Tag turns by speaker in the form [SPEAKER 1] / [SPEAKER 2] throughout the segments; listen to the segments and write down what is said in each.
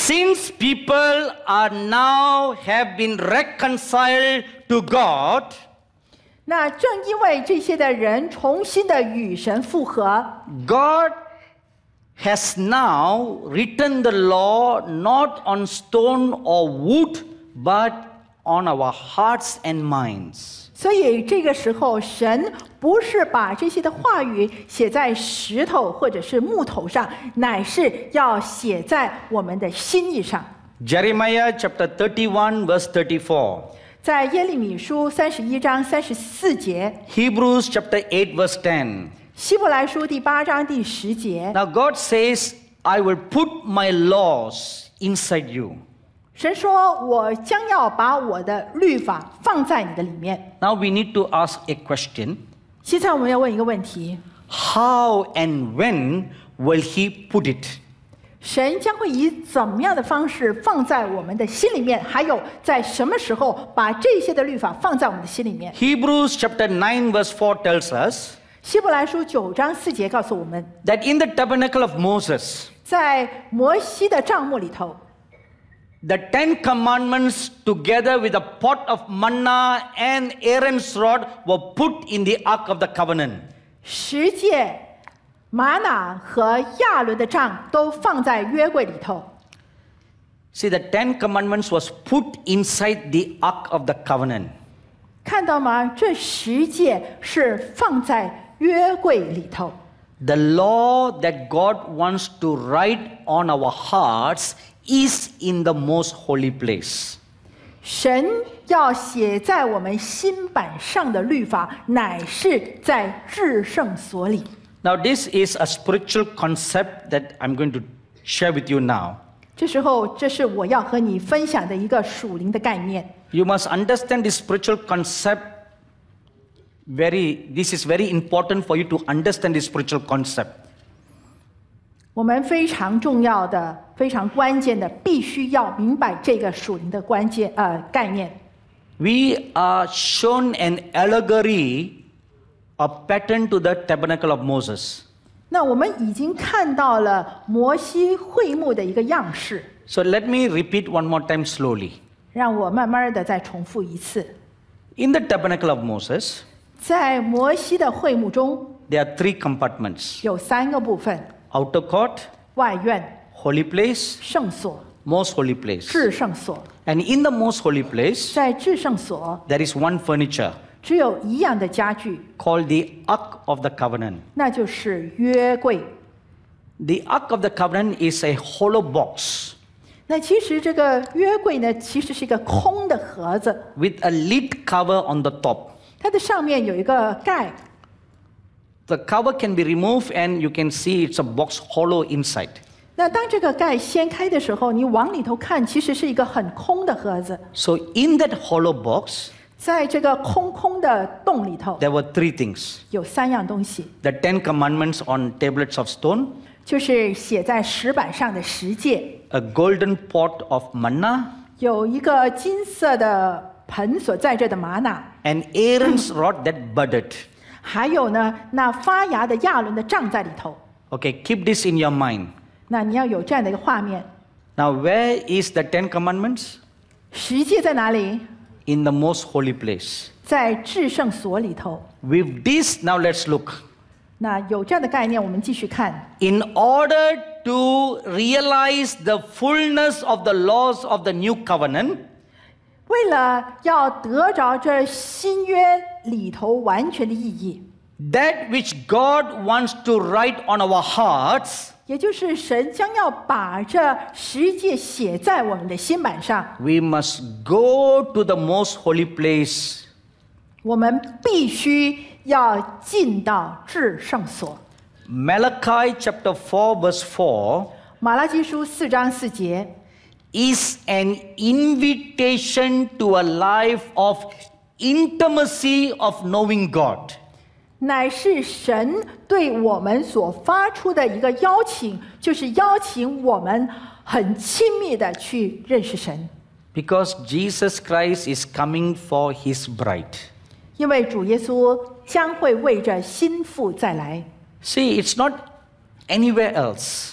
[SPEAKER 1] since people are now have been reconciled to God,
[SPEAKER 2] 那正因为这些的人重新的与神复合，
[SPEAKER 1] God has now written the law not on stone or wood, but on our hearts and minds.
[SPEAKER 2] 所以这个时候，神不是把这些的话语写在石头或者是木头上，乃是要写在我们的心意上。
[SPEAKER 1] Jeremiah chapter 31 verse 34.
[SPEAKER 2] 在耶利米书31章34节，
[SPEAKER 1] Hebrews chapter 8 verse 10.
[SPEAKER 2] 希伯来书第8章第10节，
[SPEAKER 1] Now God says, I will put my laws inside you.
[SPEAKER 2] 神说：“我将要把我的律法放在你的里面。”
[SPEAKER 1] Now we need to ask a question.
[SPEAKER 2] 现在我们要问一个问题：
[SPEAKER 1] How and when will He put it?
[SPEAKER 2] 神将会以怎么样的方式放在我们的心里面？还有在什么时候把这些的律法放在我们的心里面？
[SPEAKER 1] Hebrews chapter 9 verse 4 tells us
[SPEAKER 2] 希伯来书9章4节告诉我们，
[SPEAKER 1] that in the tabernacle of Moses,
[SPEAKER 2] 在摩西的帐幕里头，
[SPEAKER 1] the 10 commandments together with a pot of manna and Aaron's rod were put in the ark of the covenant.
[SPEAKER 2] 十诫、玛拿和亚伦的杖都放在约柜里头。
[SPEAKER 1] See, the 10 commandments was put inside the ark of the covenant.
[SPEAKER 2] 看到吗？这十诫是放在约柜里头。
[SPEAKER 1] The law that God wants to write on our hearts is in the most holy place.
[SPEAKER 2] 神要写在我们心板上的律法，乃是在至圣所里。
[SPEAKER 1] Now, this is a spiritual concept that I'm going to share with you now.
[SPEAKER 2] 这时候，这是我要和你分享的一个属灵的概念。
[SPEAKER 1] You must understand this spiritual concept. This is very important for you to understand this spiritual concept.
[SPEAKER 2] 我们非常重要的、非常关键的，必须要明白这个属灵的概念。
[SPEAKER 1] We are shown an allegory, a pattern to the tabernacle of Moses.
[SPEAKER 2] 那我们已经看到了摩西会幕的一个样式。
[SPEAKER 1] So let me repeat one more time slowly.
[SPEAKER 2] 让我慢慢的再重复一次。
[SPEAKER 1] In the tabernacle of Moses,
[SPEAKER 2] 在摩西的会幕中，
[SPEAKER 1] there are 3 compartments:
[SPEAKER 2] 有3个部分：
[SPEAKER 1] outer court,
[SPEAKER 2] 外院、
[SPEAKER 1] holy place,
[SPEAKER 2] 圣所、
[SPEAKER 1] most holy place.
[SPEAKER 2] 至圣所。
[SPEAKER 1] And in the most holy place,
[SPEAKER 2] 在至圣所，
[SPEAKER 1] there is one furniture
[SPEAKER 2] 只有一样的家具，
[SPEAKER 1] called the Ark of the Covenant.
[SPEAKER 2] 那就是约柜。
[SPEAKER 1] The Ark of the Covenant is a hollow box
[SPEAKER 2] 那其实这个约柜呢，其实是一个空的盒子，
[SPEAKER 1] with a lid cover on the top.
[SPEAKER 2] 它的上面有一个盖，
[SPEAKER 1] The cover can be removed and you can see it's a box hollow inside.
[SPEAKER 2] 那当这个盖掀开的时候，你往里头看，其实是一个很空的盒子。
[SPEAKER 1] So in that hollow box,
[SPEAKER 2] 在这个空的洞里头，
[SPEAKER 1] there were 3 things.
[SPEAKER 2] 有3样东西，
[SPEAKER 1] The 10 commandments on tablets of stone,
[SPEAKER 2] 就是写在石板上的十诫，
[SPEAKER 1] a golden pot of manna,
[SPEAKER 2] 有一个金色的盆所在这的玛瑙，
[SPEAKER 1] and Aaron's rod that budded.
[SPEAKER 2] 还有呢，那发芽的亚伦的杖在里头。
[SPEAKER 1] Okay, keep this in your mind.
[SPEAKER 2] 那你要有这样的一个画面。
[SPEAKER 1] Now, where is the 10 commandments?
[SPEAKER 2] 十诫在哪里？
[SPEAKER 1] In the most holy place.
[SPEAKER 2] 在至圣所里头。
[SPEAKER 1] With this, now let's look.
[SPEAKER 2] 那有这样的概念，我们继续看。
[SPEAKER 1] In order to realize the fullness of the laws of the new covenant,
[SPEAKER 2] 为了要得着这新约里头完全的意义，
[SPEAKER 1] that which God wants to write on our hearts,
[SPEAKER 2] 也就是神将要把这十诫写在我们的心板上，
[SPEAKER 1] we must go to the most holy place.
[SPEAKER 2] 我们必须要进到至圣所。
[SPEAKER 1] Malachi chapter 4 verse 4
[SPEAKER 2] 马拉基书4章4节
[SPEAKER 1] is an invitation to a life of intimacy of knowing God.
[SPEAKER 2] 乃是神对我们所发出的一个邀请，就是邀请我们很亲密的去认识神。
[SPEAKER 1] Because Jesus Christ is coming for his bride.
[SPEAKER 2] 因为主耶稣将会为着新妇再来。
[SPEAKER 1] See, it's not anywhere else.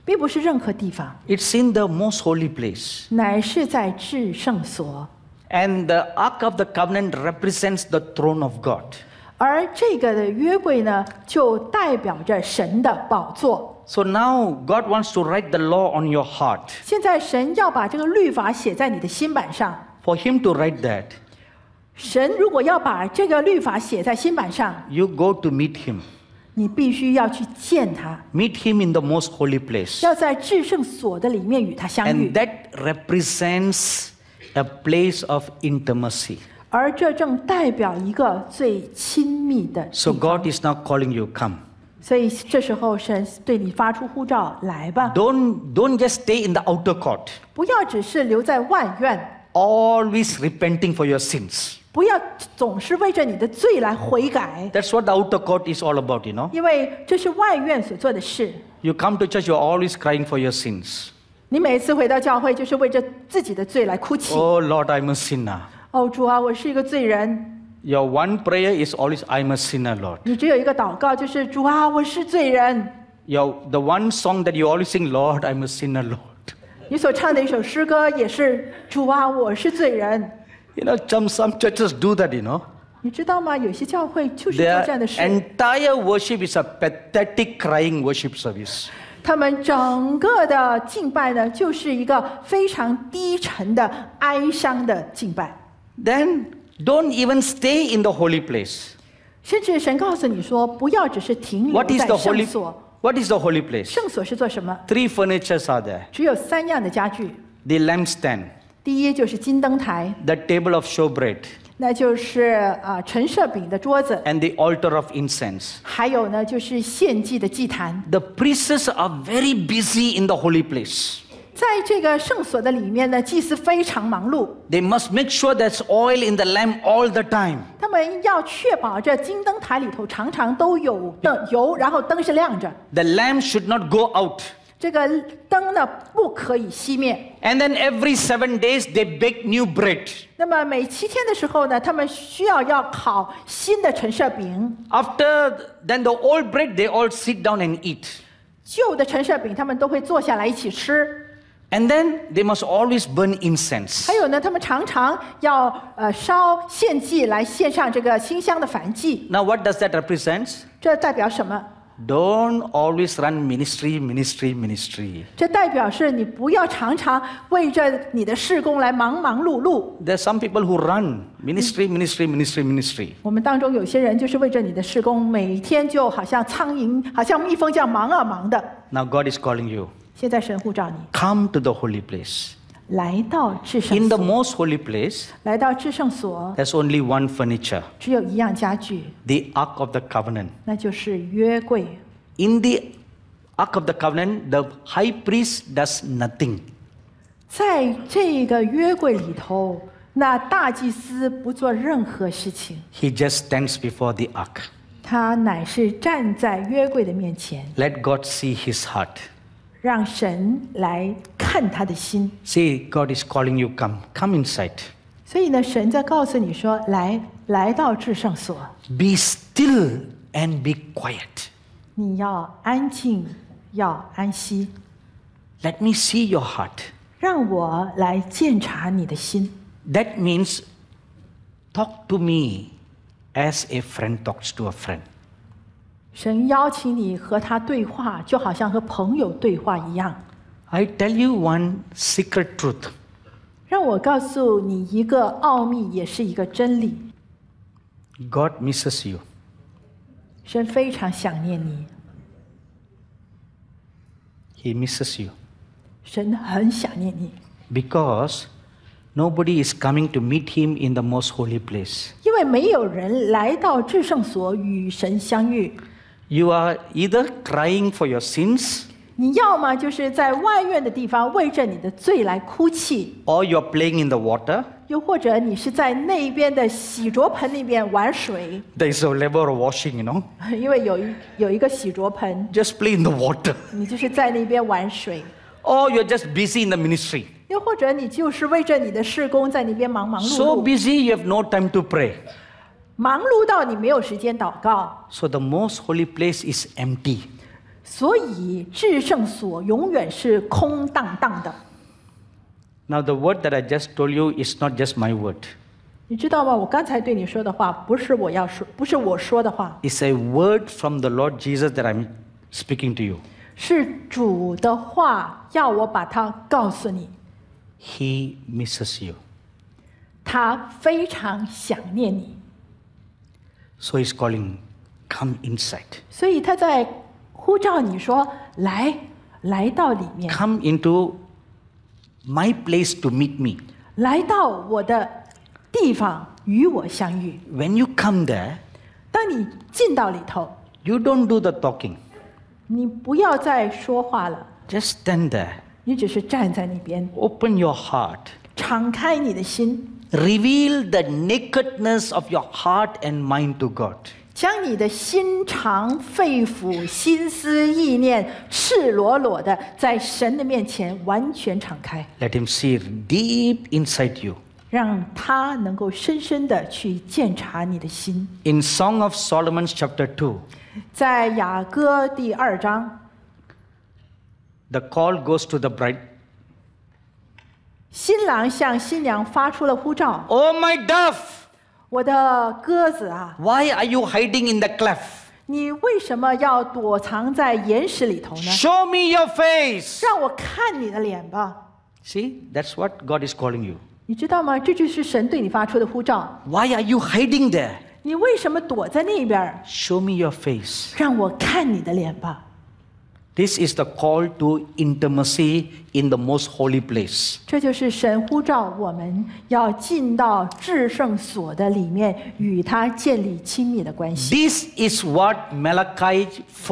[SPEAKER 2] 并不是任何地方，
[SPEAKER 1] It's in the most holy place.
[SPEAKER 2] 乃是在至圣所。
[SPEAKER 1] And the Ark of the Covenant represents the throne of God.
[SPEAKER 2] 而这个的约柜呢，就代表着神的宝座。
[SPEAKER 1] So now God wants to write the law on your heart.
[SPEAKER 2] 现在神要把这个律法写在你的心板上。
[SPEAKER 1] For Him to write that,
[SPEAKER 2] 神如果要把这个律法写在心板上，
[SPEAKER 1] you go to meet Him.
[SPEAKER 2] 你必须要去见他，
[SPEAKER 1] Meet Him in the most holy place.
[SPEAKER 2] 要在至圣所的里面与他相遇
[SPEAKER 1] And。that represents a place of intimacy.
[SPEAKER 2] 而这正代表一个最亲密的地
[SPEAKER 1] So
[SPEAKER 2] 方。
[SPEAKER 1] God is now calling you, come.
[SPEAKER 2] 所以这时候神对你发出呼召，来吧，
[SPEAKER 1] Don't just stay in the outer court,
[SPEAKER 2] 不要只是留在外院，
[SPEAKER 1] always repenting for your sins.
[SPEAKER 2] 不要总是为着你的罪来悔改，
[SPEAKER 1] That's what the outer court is all about, you know.
[SPEAKER 2] 因为这是外院所做的事。
[SPEAKER 1] You come to church, you're always crying for your sins.
[SPEAKER 2] 你每次回到教会，就是为着自己的罪来哭泣。
[SPEAKER 1] Oh Lord, I'm a sinner.
[SPEAKER 2] 哦，主啊，我是一个罪人。
[SPEAKER 1] Your one prayer is always, I'm a sinner, Lord.
[SPEAKER 2] 你只有一个祷告，就是主啊，我是罪人。
[SPEAKER 1] The one song that you always sing, Lord, I'm a sinner, Lord.
[SPEAKER 2] 你所唱的一首诗歌也是主啊，我是罪人。
[SPEAKER 1] You know, some churches do that, you know.
[SPEAKER 2] 你知道吗？有些教会就是做
[SPEAKER 1] Their
[SPEAKER 2] 这样的事。
[SPEAKER 1] entire worship is a pathetic crying worship service.
[SPEAKER 2] 他们整个的敬拜呢，就是一个非常低沉的哀伤的敬拜。
[SPEAKER 1] Then don't even stay in the holy place.
[SPEAKER 2] 甚至神告诉你说，不要只是停留
[SPEAKER 1] What is
[SPEAKER 2] 在
[SPEAKER 1] the
[SPEAKER 2] 圣
[SPEAKER 1] holy?
[SPEAKER 2] 所。
[SPEAKER 1] What is the holy place?
[SPEAKER 2] 圣所是做什么？
[SPEAKER 1] Three furnitures are there.
[SPEAKER 2] 只有3样的家具。
[SPEAKER 1] The lampstand,
[SPEAKER 2] 第一就是金灯台，
[SPEAKER 1] the table of showbread,
[SPEAKER 2] 那就是陈设饼的桌子，
[SPEAKER 1] and the altar of incense.
[SPEAKER 2] 还有呢就是献祭的祭坛。
[SPEAKER 1] The priests are very busy in the holy place.
[SPEAKER 2] 在这个圣所的里面呢，祭司非常忙碌，
[SPEAKER 1] They must make sure there's oil in the lamp all the time.
[SPEAKER 2] 他们要确保这金灯台里头常常都有油，然后灯是亮着，
[SPEAKER 1] The lamp should not go out.
[SPEAKER 2] 这个灯呢不可以熄灭。
[SPEAKER 1] And then every 7 days they bake new bread.
[SPEAKER 2] 那么每7天的时候呢，他们需要烤新的陈设饼，
[SPEAKER 1] After then the old bread they all sit down and eat.
[SPEAKER 2] 旧的陈设饼他们都会坐下来一起吃。
[SPEAKER 1] And then they must always burn incense.
[SPEAKER 2] 还有呢，他们常常要烧献祭来献上这个馨香的燔祭。
[SPEAKER 1] Now what does that represent?
[SPEAKER 2] 这代表什么？
[SPEAKER 1] Don't always run ministry.
[SPEAKER 2] 这代表是你不要常常为着你的事工来忙碌碌。
[SPEAKER 1] There are some people who run ministry.
[SPEAKER 2] 我们当中有些人就是为着你的事工，每天就好像苍蝇、好像蜜蜂这样忙啊忙的。
[SPEAKER 1] Now God is calling you.
[SPEAKER 2] 现在神呼召你
[SPEAKER 1] Come to the holy place.
[SPEAKER 2] 来到至圣
[SPEAKER 1] In the
[SPEAKER 2] 所，
[SPEAKER 1] most holy place,
[SPEAKER 2] 来到至圣所，
[SPEAKER 1] there's only one furniture,
[SPEAKER 2] 只有一样家具，
[SPEAKER 1] the Ark of the Covenant.
[SPEAKER 2] 那就是约柜。
[SPEAKER 1] In the Ark of the Covenant, the high priest does nothing.
[SPEAKER 2] 在这个约柜里头，那大祭司不做任何事情，
[SPEAKER 1] He just stands before the Ark.
[SPEAKER 2] 他乃是站在约柜的面前，
[SPEAKER 1] Let God see his heart.
[SPEAKER 2] 让神来看他的心。
[SPEAKER 1] See, God is calling you, come inside.
[SPEAKER 2] 所以呢，神在告诉你说，来到至圣所，
[SPEAKER 1] Be still and be quiet.
[SPEAKER 2] 你要安静，要安息，
[SPEAKER 1] Let me see your heart.
[SPEAKER 2] 让我来鉴察你的心。
[SPEAKER 1] That means talk to me as a friend talks to a friend.
[SPEAKER 2] 神邀请你和他对话，就好像和朋友对话一样。
[SPEAKER 1] I tell you one secret truth.
[SPEAKER 2] 让我告诉你一个奥秘，也是一个真理。
[SPEAKER 1] God misses you.
[SPEAKER 2] 神非常想念你，
[SPEAKER 1] He misses you.
[SPEAKER 2] 神很想念你，
[SPEAKER 1] Because nobody is coming to meet him in the most holy place.
[SPEAKER 2] 因为没有人来到至圣所与神相遇。
[SPEAKER 1] You are either crying for your sins
[SPEAKER 2] 你要么就是在外院的地方为着你的罪来哭泣，
[SPEAKER 1] or you're playing in the water.
[SPEAKER 2] 又或者你是在那边的洗濯盆里面玩水，
[SPEAKER 1] There is a level of washing, you know.
[SPEAKER 2] 因为有一个洗濯盆，
[SPEAKER 1] Just play in the water.
[SPEAKER 2] 你就是在那边玩水。
[SPEAKER 1] Or you're just busy in the ministry.
[SPEAKER 2] 又或者你就是为着你的事工在那边忙碌
[SPEAKER 1] So
[SPEAKER 2] 碌，
[SPEAKER 1] busy you have no time to pray.
[SPEAKER 2] 忙碌到你没有时间祷告，
[SPEAKER 1] So the most holy place is empty.
[SPEAKER 2] 所以至圣所永远是空荡荡的。
[SPEAKER 1] Now the word that I just told you is not just my word.
[SPEAKER 2] 你知道吗？我刚才对你说的话，不是我说的话，
[SPEAKER 1] It's a word from the Lord Jesus that I'm speaking to you.
[SPEAKER 2] 是主的话，要我把它告诉你。
[SPEAKER 1] He misses you.
[SPEAKER 2] 他非常想念你，
[SPEAKER 1] So he's calling, come inside.
[SPEAKER 2] 所以他在呼召你说：“来到里面，
[SPEAKER 1] Come into my place to meet me.
[SPEAKER 2] 来到我的地方与我相遇。
[SPEAKER 1] When you come there, ”
[SPEAKER 2] 当你进到里头，
[SPEAKER 1] you don't do the talking.
[SPEAKER 2] 你不要再说话了，
[SPEAKER 1] Just stand there.
[SPEAKER 2] 你只是站在那边，
[SPEAKER 1] Open your heart.
[SPEAKER 2] 敞开你的心，
[SPEAKER 1] Reveal the nakedness of your heart and mind to God.
[SPEAKER 2] 将你的心肠、肺腑、心思、意念赤裸裸的在神的面前完全敞开，
[SPEAKER 1] Let him see deep inside you.
[SPEAKER 2] 让他能够深深的去鉴察你的心。
[SPEAKER 1] In Song of Solomon chapter 2,
[SPEAKER 2] 在雅歌第2章，
[SPEAKER 1] the call goes to the bride.
[SPEAKER 2] 新郎向新娘发出了呼召
[SPEAKER 1] Oh, my dove,
[SPEAKER 2] 我的鸽子啊，
[SPEAKER 1] why are you hiding in the cleft?
[SPEAKER 2] 你为什么要躲藏在岩石里头呢？
[SPEAKER 1] Show me your face.
[SPEAKER 2] 让我看你的脸吧。
[SPEAKER 1] See, that's what God is calling you.
[SPEAKER 2] 你知道吗？这就是神对你发出的呼召。
[SPEAKER 1] Why are you hiding there?
[SPEAKER 2] 你为什么躲在那边？
[SPEAKER 1] Show me your face.
[SPEAKER 2] 让我看你的脸吧。
[SPEAKER 1] This is the call to intimacy in the most holy place.
[SPEAKER 2] 这就是神呼召我们要进到至圣所的里面，与他建立亲密的关系。
[SPEAKER 1] This is what Malachi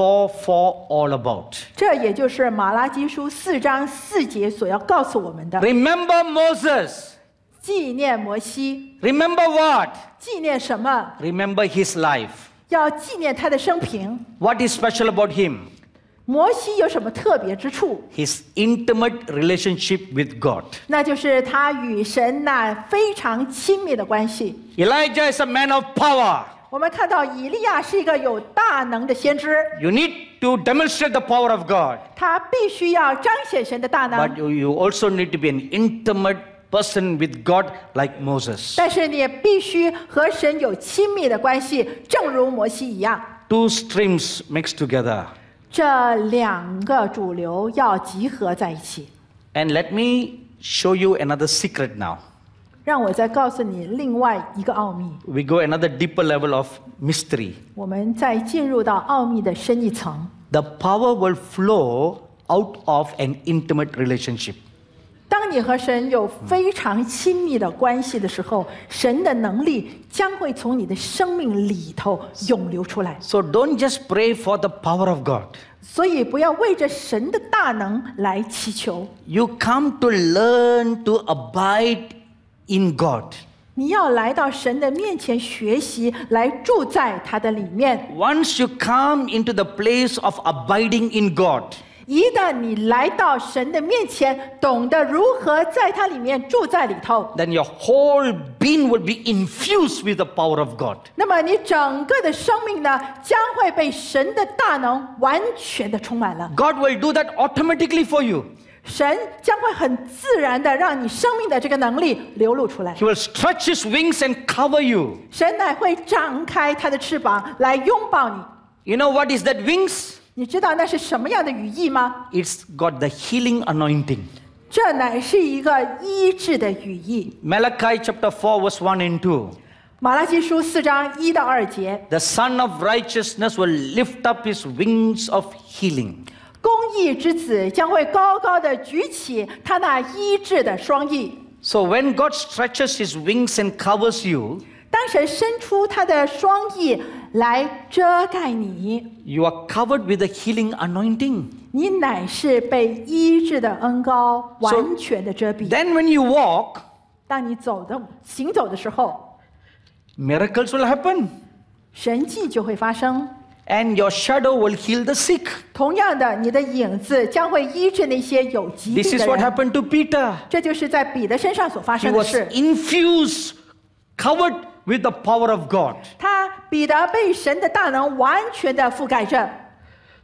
[SPEAKER 1] 4:4 all about.
[SPEAKER 2] 这也就是马拉基书4章4节所要告诉我们的。
[SPEAKER 1] Remember Moses.
[SPEAKER 2] 纪念摩西，
[SPEAKER 1] Remember what?
[SPEAKER 2] 纪念什么？
[SPEAKER 1] Remember his life.
[SPEAKER 2] 要纪念他的生平。
[SPEAKER 1] What is special about him?
[SPEAKER 2] 摩西有什么特别之处？
[SPEAKER 1] His intimate relationship with God.
[SPEAKER 2] 那就是他与神那非常亲密的关系。
[SPEAKER 1] Elijah is a man of power.
[SPEAKER 2] 我们看到以利亚是一个有大能的先知，
[SPEAKER 1] You need to demonstrate the power of God.
[SPEAKER 2] 他必须要彰显神的大能。
[SPEAKER 1] But you also need to be an intimate person with God like Moses.
[SPEAKER 2] 但是你也必须和神有亲密的关系，正如摩西一样。
[SPEAKER 1] Two streams mixed together.
[SPEAKER 2] 这两个主流要集合在一起。
[SPEAKER 1] And let me show you another secret now.
[SPEAKER 2] 让我再告诉你另外一个奥秘。
[SPEAKER 1] We go another deeper level of mystery.
[SPEAKER 2] 我们再进入到奥秘的深一层。
[SPEAKER 1] The power will flow out of an intimate relationship.
[SPEAKER 2] 当你和神有非常亲密的关系的时候，神的能力将会从你的生命里头涌流出来。
[SPEAKER 1] So don't just pray for the power of God.
[SPEAKER 2] 所以不要为着神的大能来祈求，
[SPEAKER 1] You come to learn to abide in God.
[SPEAKER 2] 你要来到神的面前学习，来住在他的里面。
[SPEAKER 1] Once you come into the place of abiding in God,
[SPEAKER 2] 一旦你来到神的面前，懂得如何在他里面住在里头，
[SPEAKER 1] then your whole being will be infused with the power of God.
[SPEAKER 2] 那么你整个的生命呢，将会被神的大能完全的充满了。
[SPEAKER 1] God will do that automatically for you.
[SPEAKER 2] 神将会很自然的让你生命的这个能力流露出来。
[SPEAKER 1] He will stretch his wings and cover you.
[SPEAKER 2] 神乃会张开他的翅膀来拥抱你。
[SPEAKER 1] You know what is that wings?
[SPEAKER 2] 你知道那是什么样的语义吗？
[SPEAKER 1] It's got the healing anointing.
[SPEAKER 2] 这乃是一个医治的语义。
[SPEAKER 1] Malachi chapter 4 verse 1 and 2.
[SPEAKER 2] 马拉基书4章1到2节，
[SPEAKER 1] The Son of Righteousness will lift up his wings of healing.
[SPEAKER 2] 公义之子将会高高的举起他那医治的双翼。
[SPEAKER 1] So when God stretches his wings and covers you,
[SPEAKER 2] 当神伸出他的双翼来遮盖你，
[SPEAKER 1] you are covered with the healing anointing.
[SPEAKER 2] 你乃是被医治的恩膏完全的遮蔽。
[SPEAKER 1] Then when you walk,
[SPEAKER 2] 当你行走的时候，
[SPEAKER 1] miracles will happen.
[SPEAKER 2] 神迹就会发生。
[SPEAKER 1] And your shadow will heal the sick.
[SPEAKER 2] 同样的，你的影子将会医治那些有疾病
[SPEAKER 1] This
[SPEAKER 2] 的
[SPEAKER 1] is what
[SPEAKER 2] 人。
[SPEAKER 1] happened to Peter.
[SPEAKER 2] 这就是在彼得身上所发
[SPEAKER 1] He
[SPEAKER 2] 生的
[SPEAKER 1] was
[SPEAKER 2] 事。
[SPEAKER 1] infused, covered with the power of God.
[SPEAKER 2] 彼得被神的大能完全的覆盖着。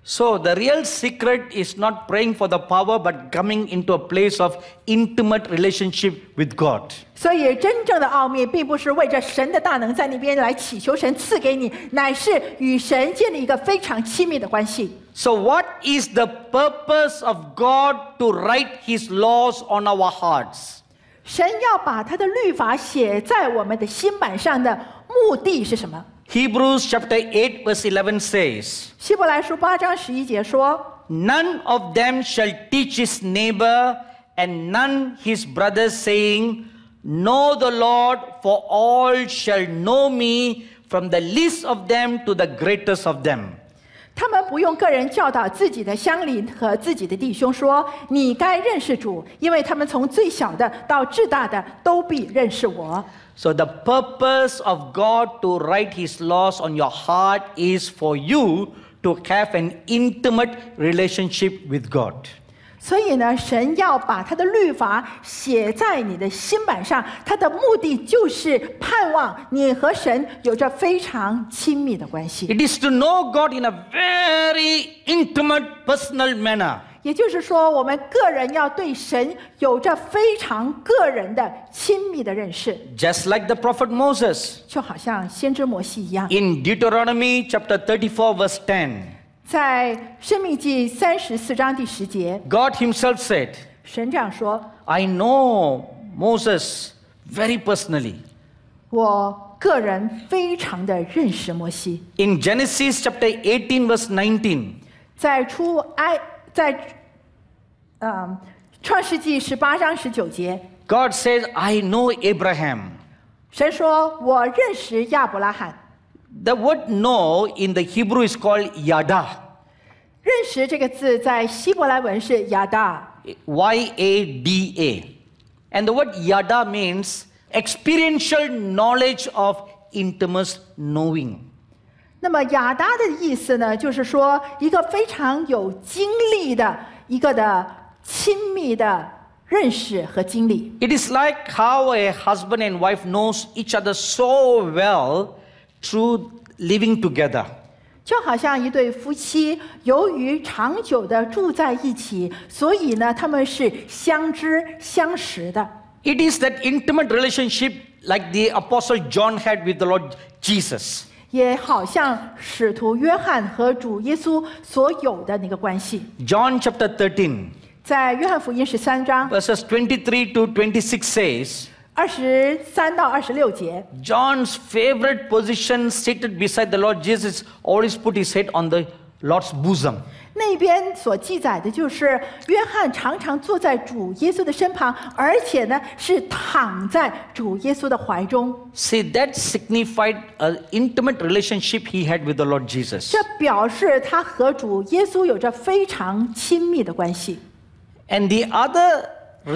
[SPEAKER 1] So the real secret is not praying for the power, but coming into a place of intimate relationship with God.
[SPEAKER 2] 所以真正的奥秘并不是为着神的大能在那边来祈求神赐给你，乃是与神建立一个非常亲密的关系。
[SPEAKER 1] So what is the purpose of God to write His laws on our hearts?
[SPEAKER 2] 神要把他的律法写在我们的心板上的目的是什么？
[SPEAKER 1] Hebrews chapter 8 verse 11 says,
[SPEAKER 2] 希伯来书8章11节说
[SPEAKER 1] None of them shall teach his neighbor and none his brother, saying, Know the Lord, for all shall know me, from the least of them to the greatest of them.
[SPEAKER 2] 他们不用个人教导自己的乡邻和自己的弟兄说，你该认识主，因为他们从最小的到至大的都必认识我。
[SPEAKER 1] So the purpose of God to write His laws on your heart is for you to have an intimate relationship with God.
[SPEAKER 2] 所以呢，神要把他的律法写在你的心板上，他的目的就是盼望你和神有着非常亲密的关系。
[SPEAKER 1] It is to know God in a very intimate, personal manner.
[SPEAKER 2] 也就是说，我们个人要对神有着非常个人的亲密的认识，
[SPEAKER 1] Just like the prophet Moses.
[SPEAKER 2] 就好像先知摩西一样。
[SPEAKER 1] In Deuteronomy chapter 34 verse 10,
[SPEAKER 2] 在申命记34章第10节，
[SPEAKER 1] God Himself said,
[SPEAKER 2] 神这样说
[SPEAKER 1] I know Moses very personally.：“
[SPEAKER 2] 我个人非常的认识摩西。”
[SPEAKER 1] In Genesis chapter 18 verse 19,
[SPEAKER 2] 在创世纪18章19节，
[SPEAKER 1] God says, I know Abraham.
[SPEAKER 2] 神说：“我认识亚伯拉罕。”
[SPEAKER 1] The word know in the Hebrew is called yada.
[SPEAKER 2] 认识这个字在希伯来文是亚达，
[SPEAKER 1] Y-A-D-A. And the word yada means experiential knowledge of intimate knowing.
[SPEAKER 2] 那么亚达的意思呢，就是说一个非常有经历的一个的亲密的认识和经历。
[SPEAKER 1] It is like how a husband and wife knows each other so well through living together.
[SPEAKER 2] 就好像一对夫妻，由于长久的住在一起，所以呢，他们是相知相识的。
[SPEAKER 1] It is that intimate relationship like the Apostle John had with the Lord Jesus.
[SPEAKER 2] 也好像使徒约翰和主耶稣所有的那个关系。
[SPEAKER 1] John chapter 13,
[SPEAKER 2] 在约翰福音13章
[SPEAKER 1] verses 23 to 26 says,
[SPEAKER 2] 23到26节，
[SPEAKER 1] John's favorite position seated beside the Lord Jesus always put his head on the Lord's bosom.
[SPEAKER 2] 那边所记载的就是约翰常常坐在主耶稣的身旁，而且呢是躺在主耶稣的怀中。
[SPEAKER 1] See, that signified an intimate relationship he had with the Lord Jesus.
[SPEAKER 2] 这表示他和主耶稣有着非常亲密的关系。
[SPEAKER 1] And the other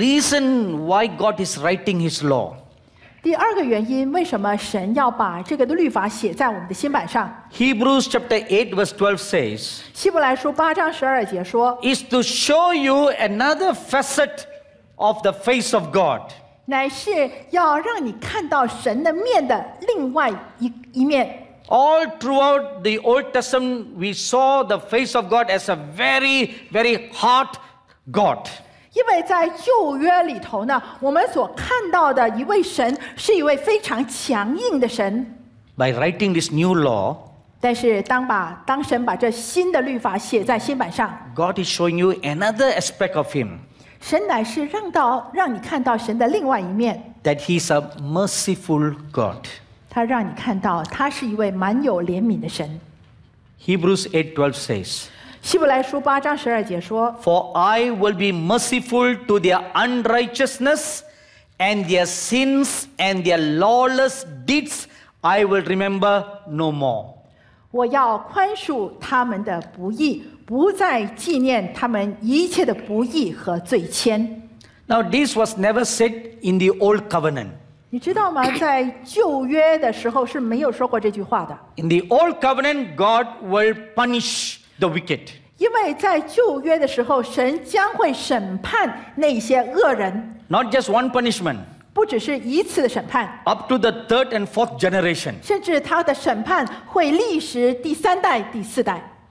[SPEAKER 1] reason why God is writing his law,
[SPEAKER 2] 第二个原因，为什么神要把这个的律法写在我们的心板上？
[SPEAKER 1] Hebrews chapter 8 verse 12 says,
[SPEAKER 2] 希伯来书8章12节说，
[SPEAKER 1] is to show you another facet of the face of God.
[SPEAKER 2] 乃是要让你看到神的面的另外一面。
[SPEAKER 1] All throughout the Old Testament, we saw the face of God as a very, very hard God.
[SPEAKER 2] 因为在旧约里头呢，我们所看到的一位神是一位非常强硬的神。
[SPEAKER 1] By writing this new law,
[SPEAKER 2] 但是当神把这新的律法写在心板上，
[SPEAKER 1] God is showing you another aspect of him,
[SPEAKER 2] 神乃是让你看到神的另外一面，
[SPEAKER 1] that he's a merciful God.
[SPEAKER 2] 他让你看到他是一位满有怜悯的神。
[SPEAKER 1] Hebrews 8:12 says,
[SPEAKER 2] 希伯来书8章12节说，
[SPEAKER 1] For I will be merciful to their unrighteousness and their sins and their lawless deeds I will remember no more.
[SPEAKER 2] 我要宽恕他们的不义，不再纪念他们一切的不义和罪愆。
[SPEAKER 1] Now this was never said in the old covenant.
[SPEAKER 2] 你知道吗？在旧约的时候是没有说过这句话的，
[SPEAKER 1] In the old covenant, God will punish the wicked.
[SPEAKER 2] 因为在旧约的时候，神将会审判那些恶人，
[SPEAKER 1] Not just one punishment,
[SPEAKER 2] 不只是一次的审判，
[SPEAKER 1] up to the third and fourth generation.
[SPEAKER 2] 甚至他的审判会历时第3代、第4代。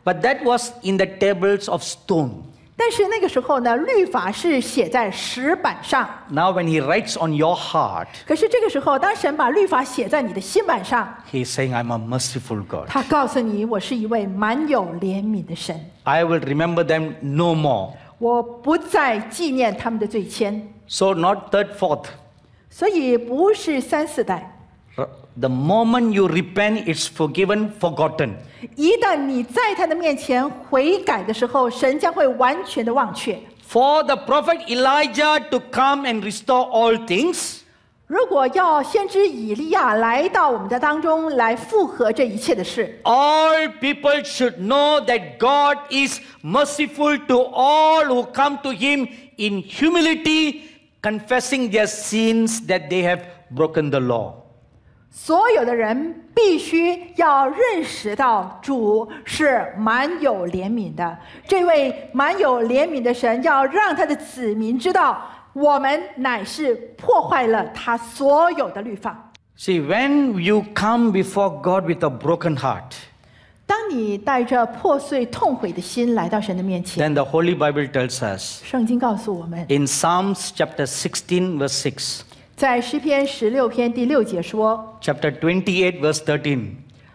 [SPEAKER 1] But that was in the tables of stone.
[SPEAKER 2] 但是那个时候呢，律法是写在石板上。
[SPEAKER 1] Now when he writes on your heart,
[SPEAKER 2] 可是这个时候，当神把律法写在你的心板上，
[SPEAKER 1] he is saying, I'm a merciful God.
[SPEAKER 2] 他告诉你，我是一位满有怜悯的神，
[SPEAKER 1] I will remember them no more.
[SPEAKER 2] 我不再纪念他们的罪愆。
[SPEAKER 1] So not third, fourth.
[SPEAKER 2] 所以不是3、4代。
[SPEAKER 1] The moment you repent, it's forgiven, forgotten.
[SPEAKER 2] 一旦你在他的面前悔改的时候，神将会完全的忘却。
[SPEAKER 1] For the prophet Elijah to come and restore all things,
[SPEAKER 2] 如果要先知以利亚来到我们的当中来复合这一切的事，
[SPEAKER 1] all people should know that God is merciful to all who come to him in humility, confessing their sins that they have broken the law.
[SPEAKER 2] 所有的人必须要认识到主是满有怜悯的。这位满有怜悯的神要让他的子民知道，我们乃是破坏了他所有的律法。
[SPEAKER 1] See, when you come before God with a broken heart,
[SPEAKER 2] 当你带着破碎痛悔的心来到神的面前，
[SPEAKER 1] then the Holy Bible tells us
[SPEAKER 2] 圣经告诉我们，
[SPEAKER 1] in Psalms chapter 16 verse 6,
[SPEAKER 2] 在诗篇16篇第6节说，
[SPEAKER 1] chapter 28 verse 13,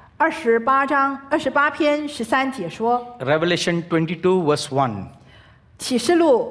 [SPEAKER 2] 28篇13节说，
[SPEAKER 1] Revelation 22 verse 1,
[SPEAKER 2] 启示录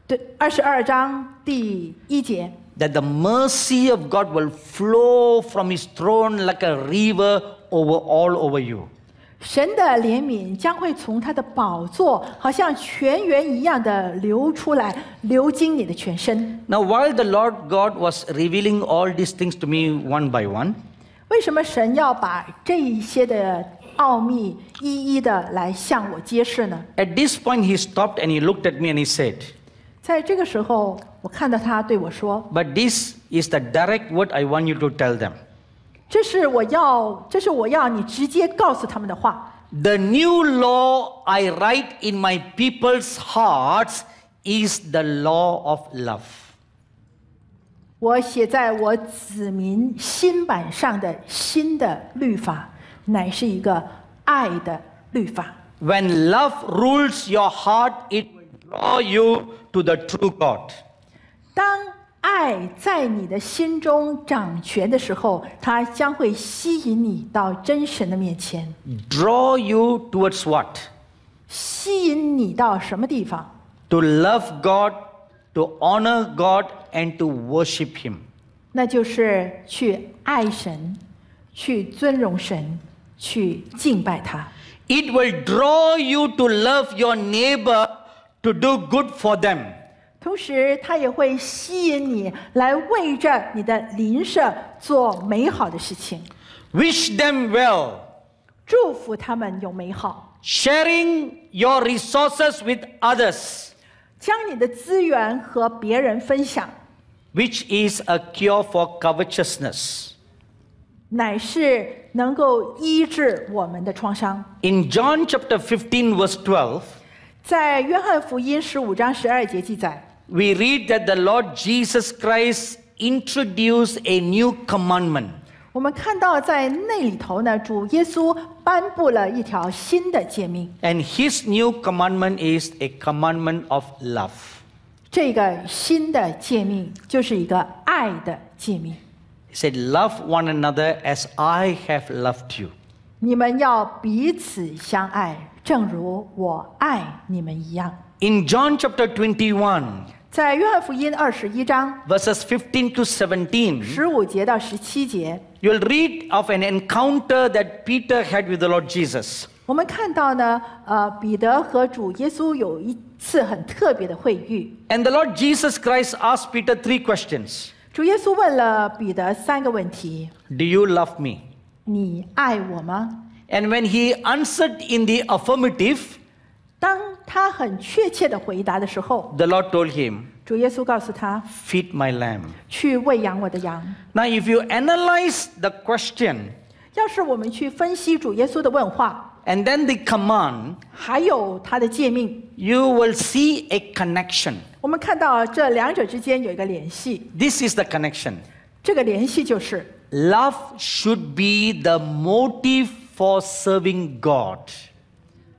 [SPEAKER 2] 22章第1节，
[SPEAKER 1] that the mercy of God will flow from his throne like a river all over you.
[SPEAKER 2] 神的怜悯将会从他的宝座，好像泉源一样的流出来，流经你的全身。
[SPEAKER 1] Now, while the Lord God was revealing all these things to me one by one,
[SPEAKER 2] 为什么神要把这一些的奥秘一一的来向我揭示呢？
[SPEAKER 1] at this point he stopped and he looked at me and he said,
[SPEAKER 2] 在这个时候，我看到他对我说
[SPEAKER 1] but this is the direct word I want you to tell them.
[SPEAKER 2] 这是我要你直接告诉他们的话。
[SPEAKER 1] The new law I write in my people's hearts is the law of love.
[SPEAKER 2] 我写在我子民心板上的新的律法，乃是一个爱的律法。
[SPEAKER 1] When love rules your heart, it will draw you to the true God.
[SPEAKER 2] 当爱在你的心中掌权的时候，它将会吸引你到真神的面前。
[SPEAKER 1] Draw you towards what?
[SPEAKER 2] 吸引你到什么地方？
[SPEAKER 1] To love God, to honor God, and to worship him.
[SPEAKER 2] 那就是去爱神，去尊荣神，去敬拜他。
[SPEAKER 1] It will draw you to love your neighbor, to do good for them.
[SPEAKER 2] 同时，它也会吸引你来为着你的邻舍做美好的事情，
[SPEAKER 1] Wish them well.
[SPEAKER 2] 祝福他们有美好，
[SPEAKER 1] Sharing your resources with others,
[SPEAKER 2] 将你的资源和别人分享，
[SPEAKER 1] which is a cure for covetousness.
[SPEAKER 2] 乃是能够医治我们的创伤。
[SPEAKER 1] In John chapter 15 verse 12,
[SPEAKER 2] 在约翰福音15章12节记载，
[SPEAKER 1] we read that the Lord Jesus Christ introduced a new commandment.
[SPEAKER 2] 我们看到在那里头呢，主耶稣颁布了一条新的诫命。
[SPEAKER 1] And his new commandment is a commandment of love.
[SPEAKER 2] 这个新的诫命就是一个爱的诫命。
[SPEAKER 1] He said, love one another as I have loved you.
[SPEAKER 2] 你们要彼此相爱，正如我爱你们一样。
[SPEAKER 1] In John chapter 21,
[SPEAKER 2] 在约翰福音21章
[SPEAKER 1] verses 15 to 17,
[SPEAKER 2] 15节到17节，
[SPEAKER 1] you'll read of an encounter that Peter had with the Lord Jesus.
[SPEAKER 2] 我们看到呢，彼得和主耶稣有一次很特别的会遇。
[SPEAKER 1] And the Lord Jesus Christ asked Peter 3 questions.
[SPEAKER 2] 主耶稣问了彼得3个问题：
[SPEAKER 1] Do you love me?
[SPEAKER 2] 你爱我吗？
[SPEAKER 1] And when he answered in the affirmative,
[SPEAKER 2] 当他很确切的回答的时候，
[SPEAKER 1] the Lord told him,
[SPEAKER 2] 主耶稣告诉他
[SPEAKER 1] feed my lamb.
[SPEAKER 2] 去喂养我的羊。
[SPEAKER 1] Now, if you analyze the question
[SPEAKER 2] 要是我们去分析主耶稣的问话，
[SPEAKER 1] and then the command,
[SPEAKER 2] 还有他的诫命，
[SPEAKER 1] you will see a connection.
[SPEAKER 2] 我们看到这两者之间有一个联系。
[SPEAKER 1] This is the connection.
[SPEAKER 2] 这个联系就是
[SPEAKER 1] Love should be the motive for serving God.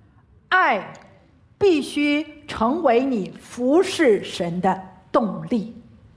[SPEAKER 2] 爱必须成为你服侍神的动力，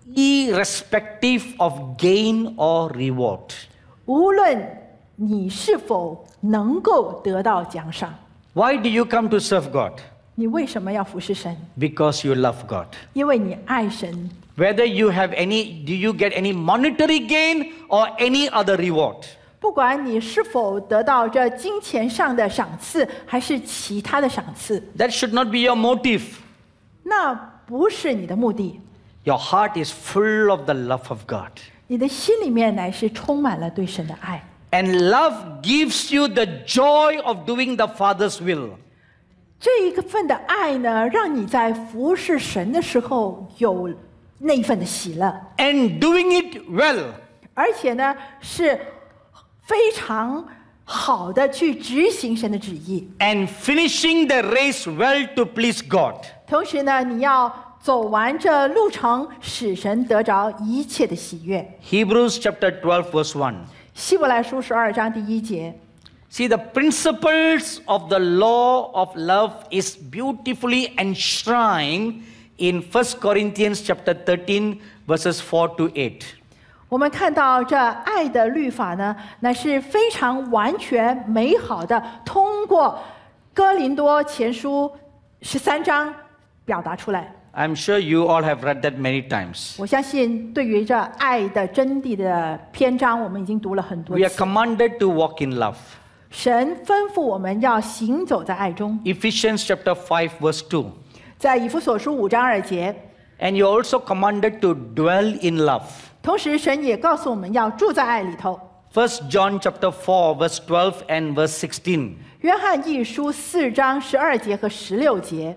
[SPEAKER 1] irrespective of gain or reward.
[SPEAKER 2] 无论你是否能够得到奖赏。
[SPEAKER 1] Why do you come to serve God?
[SPEAKER 2] 你为什么要服侍神？
[SPEAKER 1] Because you love God.
[SPEAKER 2] 因为你爱神。
[SPEAKER 1] Whether you have do you get any monetary gain or any other reward?
[SPEAKER 2] 不管你是否得到这金钱上的赏赐，还是其他的赏赐，
[SPEAKER 1] That should not be your motive.
[SPEAKER 2] 那不是你的目的。
[SPEAKER 1] Your heart is full of the love of God.
[SPEAKER 2] 你的心里面乃是充满了对神的爱，
[SPEAKER 1] And love gives you the joy of doing the Father's will.
[SPEAKER 2] 这一份的爱呢，让你在服侍神的时候有那一份的喜乐，
[SPEAKER 1] And doing it well.
[SPEAKER 2] 而且呢是非常好的去执行神的旨意。
[SPEAKER 1] And finishing the race well to please God.
[SPEAKER 2] 同时呢，你要走完这路程，使神得着一切的喜悦。
[SPEAKER 1] Hebrews chapter 12 verse 1.
[SPEAKER 2] 希伯来书12章第1节。
[SPEAKER 1] See, the principles of the law of love is beautifully enshrined in 1 Corinthians chapter 13 verses 4 to 8.
[SPEAKER 2] 我们看到这爱的律法呢，乃是非常完全美好的，通过哥林多前书13章表达出来。
[SPEAKER 1] I'm sure you all have read that many times.
[SPEAKER 2] 我相信，对于这爱的真谛的篇章，我们已经读了很多
[SPEAKER 1] We are
[SPEAKER 2] 次。
[SPEAKER 1] commanded to walk in love.
[SPEAKER 2] 神吩咐我们要行走在爱中，
[SPEAKER 1] Ephesians chapter 5 verse 2.
[SPEAKER 2] 在以弗所书5章2节。
[SPEAKER 1] And you're also commanded to dwell in love.
[SPEAKER 2] 同时，神也告诉我们要住在爱里头。
[SPEAKER 1] 1 John chapter 4 verse 12 and verse 16.
[SPEAKER 2] 约翰一书4章12节和16节。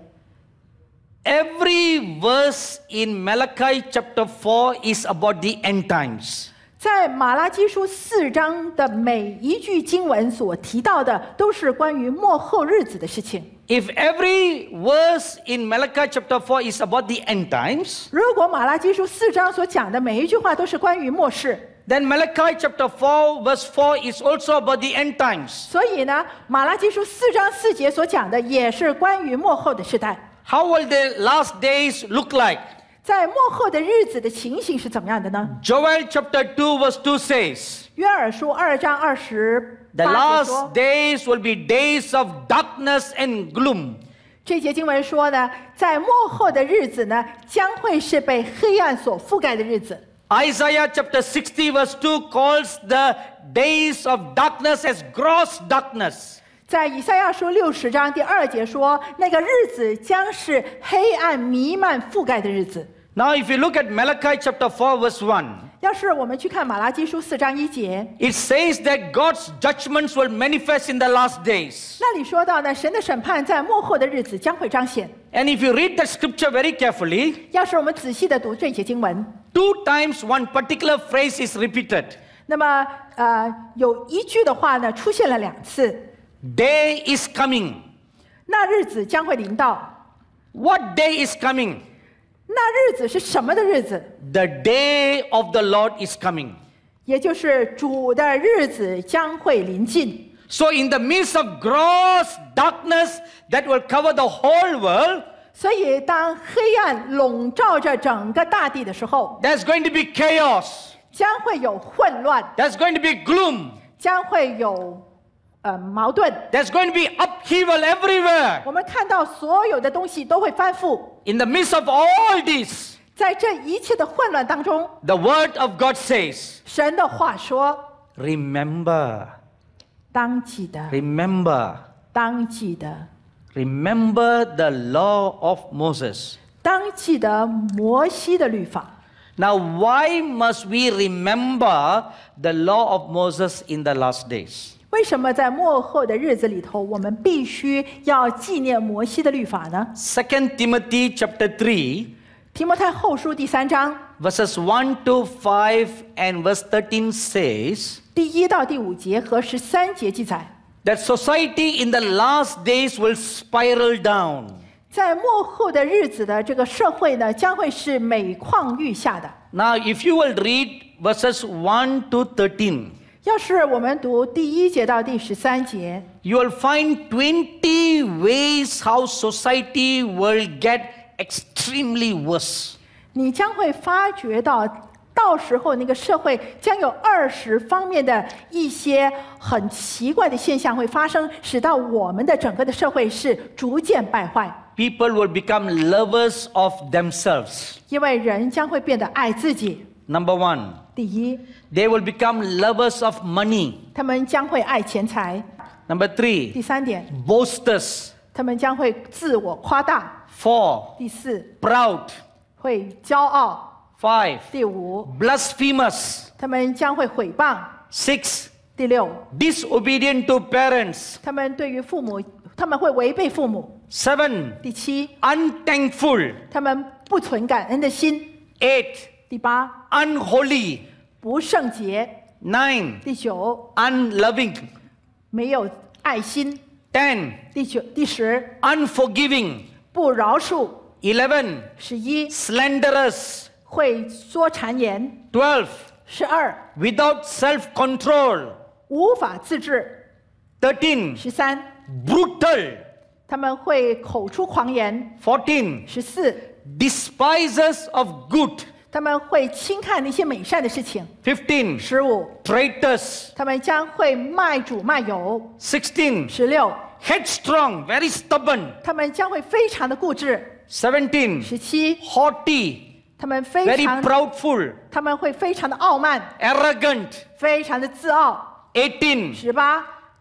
[SPEAKER 1] Every verse in Malachi chapter 4 is about the end times.
[SPEAKER 2] 在马拉基书4章的每一句经文所提到的，都是关于末后日子的事情。
[SPEAKER 1] If every verse in Malachi chapter 4 is about the end times,
[SPEAKER 2] 如果马拉基书4章所讲的每一句话都是关于末世，
[SPEAKER 1] then Malachi chapter 4 verse 4 is also about the end times.
[SPEAKER 2] 所以呢，马拉基书4章4节所讲的也是关于末后的时代。
[SPEAKER 1] How will the last days look like?
[SPEAKER 2] 在末后的日子的情形是怎么样的呢？
[SPEAKER 1] Joel chapter 2 verse 2 says,
[SPEAKER 2] 约珥书2章28
[SPEAKER 1] the
[SPEAKER 2] 节
[SPEAKER 1] last
[SPEAKER 2] 说，
[SPEAKER 1] days will be days of darkness and gloom.
[SPEAKER 2] 这节经文说呢，在末后的日子呢，将会是被黑暗所覆盖的日子。
[SPEAKER 1] Isaiah chapter 60 verse 2 calls the days of darkness as gross darkness.
[SPEAKER 2] 在以赛亚书60章第2节说，那个日子将是黑暗弥漫覆盖的日子。
[SPEAKER 1] Now if you look at Malachi chapter 4 verse 1,
[SPEAKER 2] 要是我们去看马拉基书4章1节，
[SPEAKER 1] it says that God's judgments will manifest in the last days.
[SPEAKER 2] 那里说到呢，神的审判在末后的日子将会彰显。
[SPEAKER 1] And if you read the scripture very carefully,
[SPEAKER 2] 要是我们仔细的读这节经文，
[SPEAKER 1] 2 times one particular phrase is repeated.
[SPEAKER 2] 那么有一句的话呢，出现了2次。
[SPEAKER 1] Day is coming.
[SPEAKER 2] 那日子将会临到。
[SPEAKER 1] What day is coming?
[SPEAKER 2] 那日子是什么的日子？
[SPEAKER 1] The day of the Lord is coming.
[SPEAKER 2] 也就是主的日子将会临近。
[SPEAKER 1] So in the midst of gross darkness that will cover the whole world,
[SPEAKER 2] 所以当黑暗笼罩着整个大地的时候，
[SPEAKER 1] there's going to be chaos.
[SPEAKER 2] 将会有混乱，
[SPEAKER 1] There's going to be gloom.
[SPEAKER 2] 将会有矛盾。
[SPEAKER 1] There's going to be upheaval everywhere.
[SPEAKER 2] 我们看到所有的东西都会翻覆。
[SPEAKER 1] In the midst of all this,
[SPEAKER 2] 在这一切的混乱当中，
[SPEAKER 1] the word of God says,
[SPEAKER 2] 神的话说
[SPEAKER 1] remember,
[SPEAKER 2] 当记得，
[SPEAKER 1] remember,
[SPEAKER 2] 当记得，
[SPEAKER 1] remember the law of Moses.
[SPEAKER 2] 当记得摩西的律法。
[SPEAKER 1] Now, why must we remember the law of Moses in the last days?
[SPEAKER 2] 为什么在末后的日子里头，我们必须要纪念摩西的律法呢？
[SPEAKER 1] 2 Timothy chapter 3,
[SPEAKER 2] 提摩太后书第3章
[SPEAKER 1] verses 1 to 5 and verse 13 says,
[SPEAKER 2] 第1到第5节和13节记载，
[SPEAKER 1] that society in the last days will spiral down.
[SPEAKER 2] 在末后的日子的这个社会呢，将会是每况愈下的。
[SPEAKER 1] Now, if you will read verses 1 to 13,
[SPEAKER 2] 要是我们读第1节到第13节，
[SPEAKER 1] you will find 20 ways how society will get extremely worse.
[SPEAKER 2] 你将会发觉到时候那个社会将有20方面的一些很奇怪的现象会发生，使到我们的整个的社会是逐渐败坏。
[SPEAKER 1] People will become lovers of themselves.
[SPEAKER 2] 因为人将会变得爱自己。
[SPEAKER 1] Number 1,
[SPEAKER 2] 第一，
[SPEAKER 1] they will become lovers of money.
[SPEAKER 2] 他们将会爱钱财。
[SPEAKER 1] Number 3,
[SPEAKER 2] 第3点，
[SPEAKER 1] boasters.
[SPEAKER 2] 他们将会自我夸大。
[SPEAKER 1] 4,
[SPEAKER 2] 第4，
[SPEAKER 1] proud.
[SPEAKER 2] 会骄傲。
[SPEAKER 1] 5,
[SPEAKER 2] 第5，
[SPEAKER 1] blasphemous.
[SPEAKER 2] 他们将会毁谤。
[SPEAKER 1] 6,
[SPEAKER 2] 第6，
[SPEAKER 1] disobedient to parents.
[SPEAKER 2] 他们对于父母，他们会违背父母。
[SPEAKER 1] 7,
[SPEAKER 2] 第7，
[SPEAKER 1] unthankful.
[SPEAKER 2] 他们不存感恩的心。
[SPEAKER 1] 8,
[SPEAKER 2] 第8，
[SPEAKER 1] unholy.
[SPEAKER 2] 不圣洁。
[SPEAKER 1] 9,
[SPEAKER 2] 第9，
[SPEAKER 1] unloving.
[SPEAKER 2] 没有爱心。
[SPEAKER 1] 10,
[SPEAKER 2] 第10，
[SPEAKER 1] unforgiving.
[SPEAKER 2] 不饶恕。
[SPEAKER 1] 11,
[SPEAKER 2] 11，
[SPEAKER 1] slanderous.
[SPEAKER 2] 会说谗言。
[SPEAKER 1] 12,
[SPEAKER 2] 12，
[SPEAKER 1] without self-control.
[SPEAKER 2] 无法自制。
[SPEAKER 1] 13,
[SPEAKER 2] 13，
[SPEAKER 1] brutal.
[SPEAKER 2] 他们会口出狂言。
[SPEAKER 1] 14,
[SPEAKER 2] 14，
[SPEAKER 1] despisers of good.
[SPEAKER 2] 他们会轻看那些美善的事情。
[SPEAKER 1] 15,
[SPEAKER 2] 15，
[SPEAKER 1] traitors.
[SPEAKER 2] 他们将会卖主卖友。
[SPEAKER 1] 16,
[SPEAKER 2] 16，
[SPEAKER 1] headstrong, very stubborn.
[SPEAKER 2] 他们将会非常的固执。
[SPEAKER 1] 17,
[SPEAKER 2] 17，
[SPEAKER 1] haughty,
[SPEAKER 2] 他们
[SPEAKER 1] very
[SPEAKER 2] 他们会非常的傲慢，
[SPEAKER 1] arrogant.
[SPEAKER 2] 非常的自傲。
[SPEAKER 1] 18,
[SPEAKER 2] 18，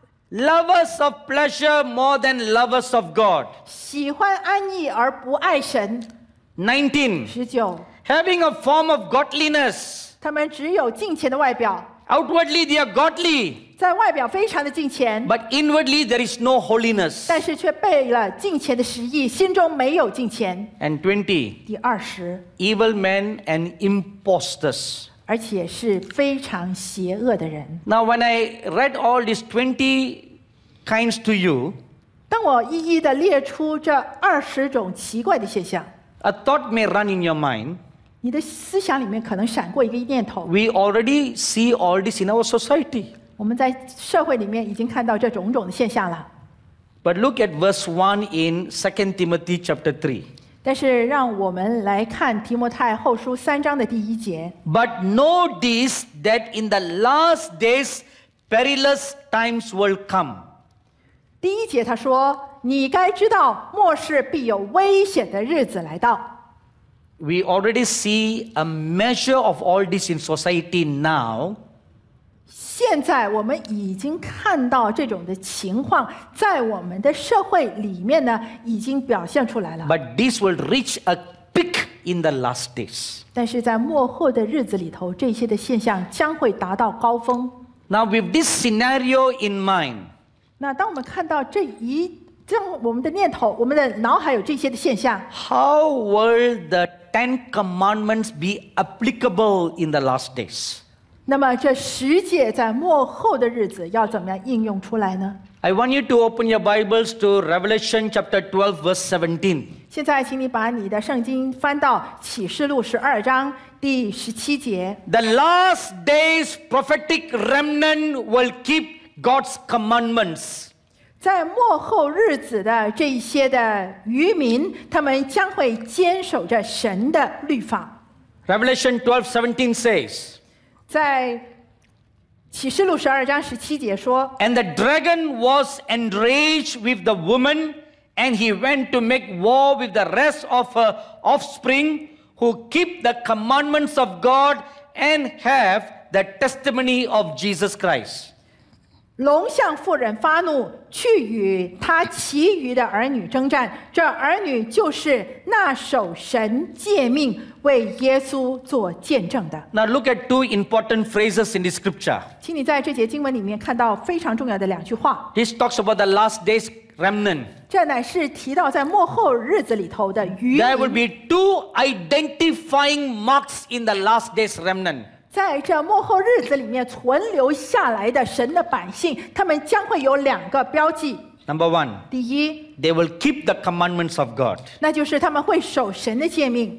[SPEAKER 1] lovers of pleasure more than lovers of God.
[SPEAKER 2] 喜欢安逸而不爱神。
[SPEAKER 1] 19,
[SPEAKER 2] 19，
[SPEAKER 1] having a form of godliness.
[SPEAKER 2] 他们只有敬虔的外表，
[SPEAKER 1] Outwardly they are godly,
[SPEAKER 2] 在外表非常的敬虔，
[SPEAKER 1] but inwardly there is no holiness.
[SPEAKER 2] 但是却背了敬虔的实意，心中没有敬虔。
[SPEAKER 1] And 20,
[SPEAKER 2] 第20，
[SPEAKER 1] evil men and impostors.
[SPEAKER 2] 而且是非常邪恶的人。
[SPEAKER 1] Now when I read all these 20 kinds to you,
[SPEAKER 2] 当我一一的列出这20种奇怪的现象，
[SPEAKER 1] a thought may run in your mind.
[SPEAKER 2] 你的思想里面可能闪过一个念头：
[SPEAKER 1] We already see all this in our society.
[SPEAKER 2] 我们在社会里面已经看到这种种的现象了。
[SPEAKER 1] But look at verse 1 in 2 Timothy chapter 3.
[SPEAKER 2] 但是让我们来看提摩太后书3章的第1节。
[SPEAKER 1] But know this, that in the last days perilous times will come.
[SPEAKER 2] 第1节他说：“你该知道，末世必有危险的日子来到。”
[SPEAKER 1] We already see a measure of all this in society now.
[SPEAKER 2] 现在我们已经看到这种的情况，在我们的社会里面呢，已经表现出来了。
[SPEAKER 1] But this will reach a peak in the last days.
[SPEAKER 2] 但是在末后的日子里头，这些的现象将会达到高峰。
[SPEAKER 1] Now with this scenario in mind,
[SPEAKER 2] 那当我们看到这我们的念头、我们的脑海有这些的现象，
[SPEAKER 1] how will the 10 commandments be applicable in the last days?
[SPEAKER 2] 那么这10诫在末后的日子要怎么样应用出来呢？
[SPEAKER 1] I want you to open your Bibles to Revelation chapter 12 verse 17.
[SPEAKER 2] 现在，请你把你的圣经翻到启示录12章第17节。
[SPEAKER 1] The last days prophetic remnant will keep God's commandments.
[SPEAKER 2] 在末后日子的这一些的渔民，他们将会坚守着神的律法。
[SPEAKER 1] Revelation 12:17 says,
[SPEAKER 2] 在启示录12章17节说
[SPEAKER 1] And the dragon was enraged with the woman, and he went to make war with the rest of her offspring, who keep the commandments of God and have the testimony of Jesus Christ.
[SPEAKER 2] 龙向妇人发怒，去与他其余的儿女征战。这儿女就是那守神诫命、为耶稣做见证的。
[SPEAKER 1] Now look at two important phrases in the scripture.
[SPEAKER 2] 请你在这节经文里面看到非常重要的2句话。
[SPEAKER 1] This talks about the last days remnant.
[SPEAKER 2] 这乃是提到在末后日子里头的渔
[SPEAKER 1] There will
[SPEAKER 2] 民。
[SPEAKER 1] be two identifying marks in the last days remnant.
[SPEAKER 2] 在这末后日子里面存留下来的神的百姓，他们将会有2个标记。
[SPEAKER 1] Number one,
[SPEAKER 2] 第一，
[SPEAKER 1] they will keep the commandments of God.
[SPEAKER 2] 那就是他们会守神的诫命。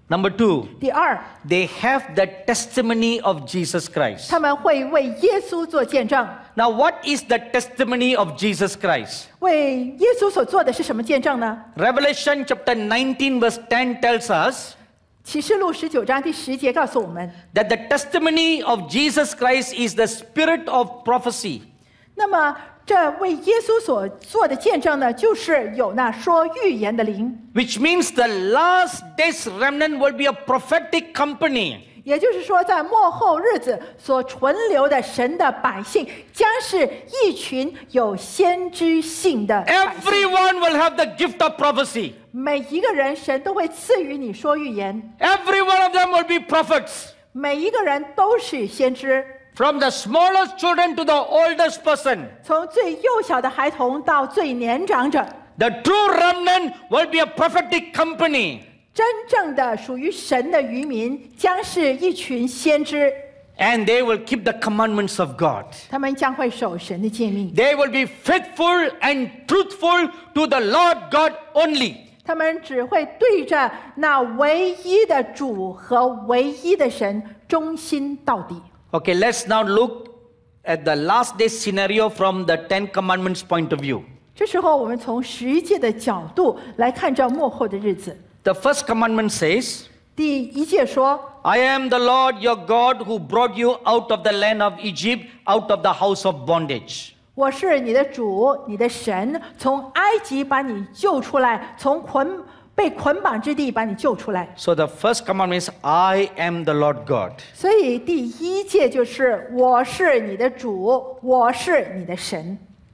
[SPEAKER 1] Number 2,
[SPEAKER 2] 第二，
[SPEAKER 1] they have the testimony of Jesus Christ.
[SPEAKER 2] 他们会为耶稣做见证。
[SPEAKER 1] Now, what is the testimony of Jesus Christ?
[SPEAKER 2] 为耶稣所做的是什么见证呢？
[SPEAKER 1] Revelation chapter 19 verse 10 tells us
[SPEAKER 2] 启示录19章第10节告诉我们，
[SPEAKER 1] that the testimony of Jesus Christ is the spirit of prophecy.
[SPEAKER 2] 那么这为耶稣所做的见证呢，就是有那说预言的灵，
[SPEAKER 1] Which means the last days remnant will be a prophetic company.
[SPEAKER 2] 也就是说，在末后日子所存留的神的百姓，将是一群有先知性的百姓。
[SPEAKER 1] Everyone will have the gift of prophecy.
[SPEAKER 2] 每一个人，神都会赐予你说预言，
[SPEAKER 1] Every one of them will be prophets.
[SPEAKER 2] 每一个人都是先知。
[SPEAKER 1] From the smallest children to the oldest person.
[SPEAKER 2] 从最幼小的孩童到最年长者，
[SPEAKER 1] The true remnant will be a prophetic company.
[SPEAKER 2] 真正的属于神的渔民，将是一群先知，
[SPEAKER 1] And they will keep the commandments of God.
[SPEAKER 2] 他们将会守神的诫命，
[SPEAKER 1] They will be faithful and truthful to the Lord God only.
[SPEAKER 2] 他们只会对着那唯一的主和唯一的神忠心到底。
[SPEAKER 1] Okay, let's now look at the last day scenario from the 10 Commandments point of view.
[SPEAKER 2] 这时候，我们从十诫的角度来看这末后的日子。
[SPEAKER 1] The first commandment says,
[SPEAKER 2] 第一诫说
[SPEAKER 1] I am the Lord your God who brought you out of the land of Egypt, out of the house of bondage.：“
[SPEAKER 2] 我是你的主，你的神，从埃及把你救出来，从被捆绑之地把你救出来。”
[SPEAKER 1] So the first commandment is, I am the Lord God.
[SPEAKER 2] 所以第一诫就是我是你的主，我是你的神。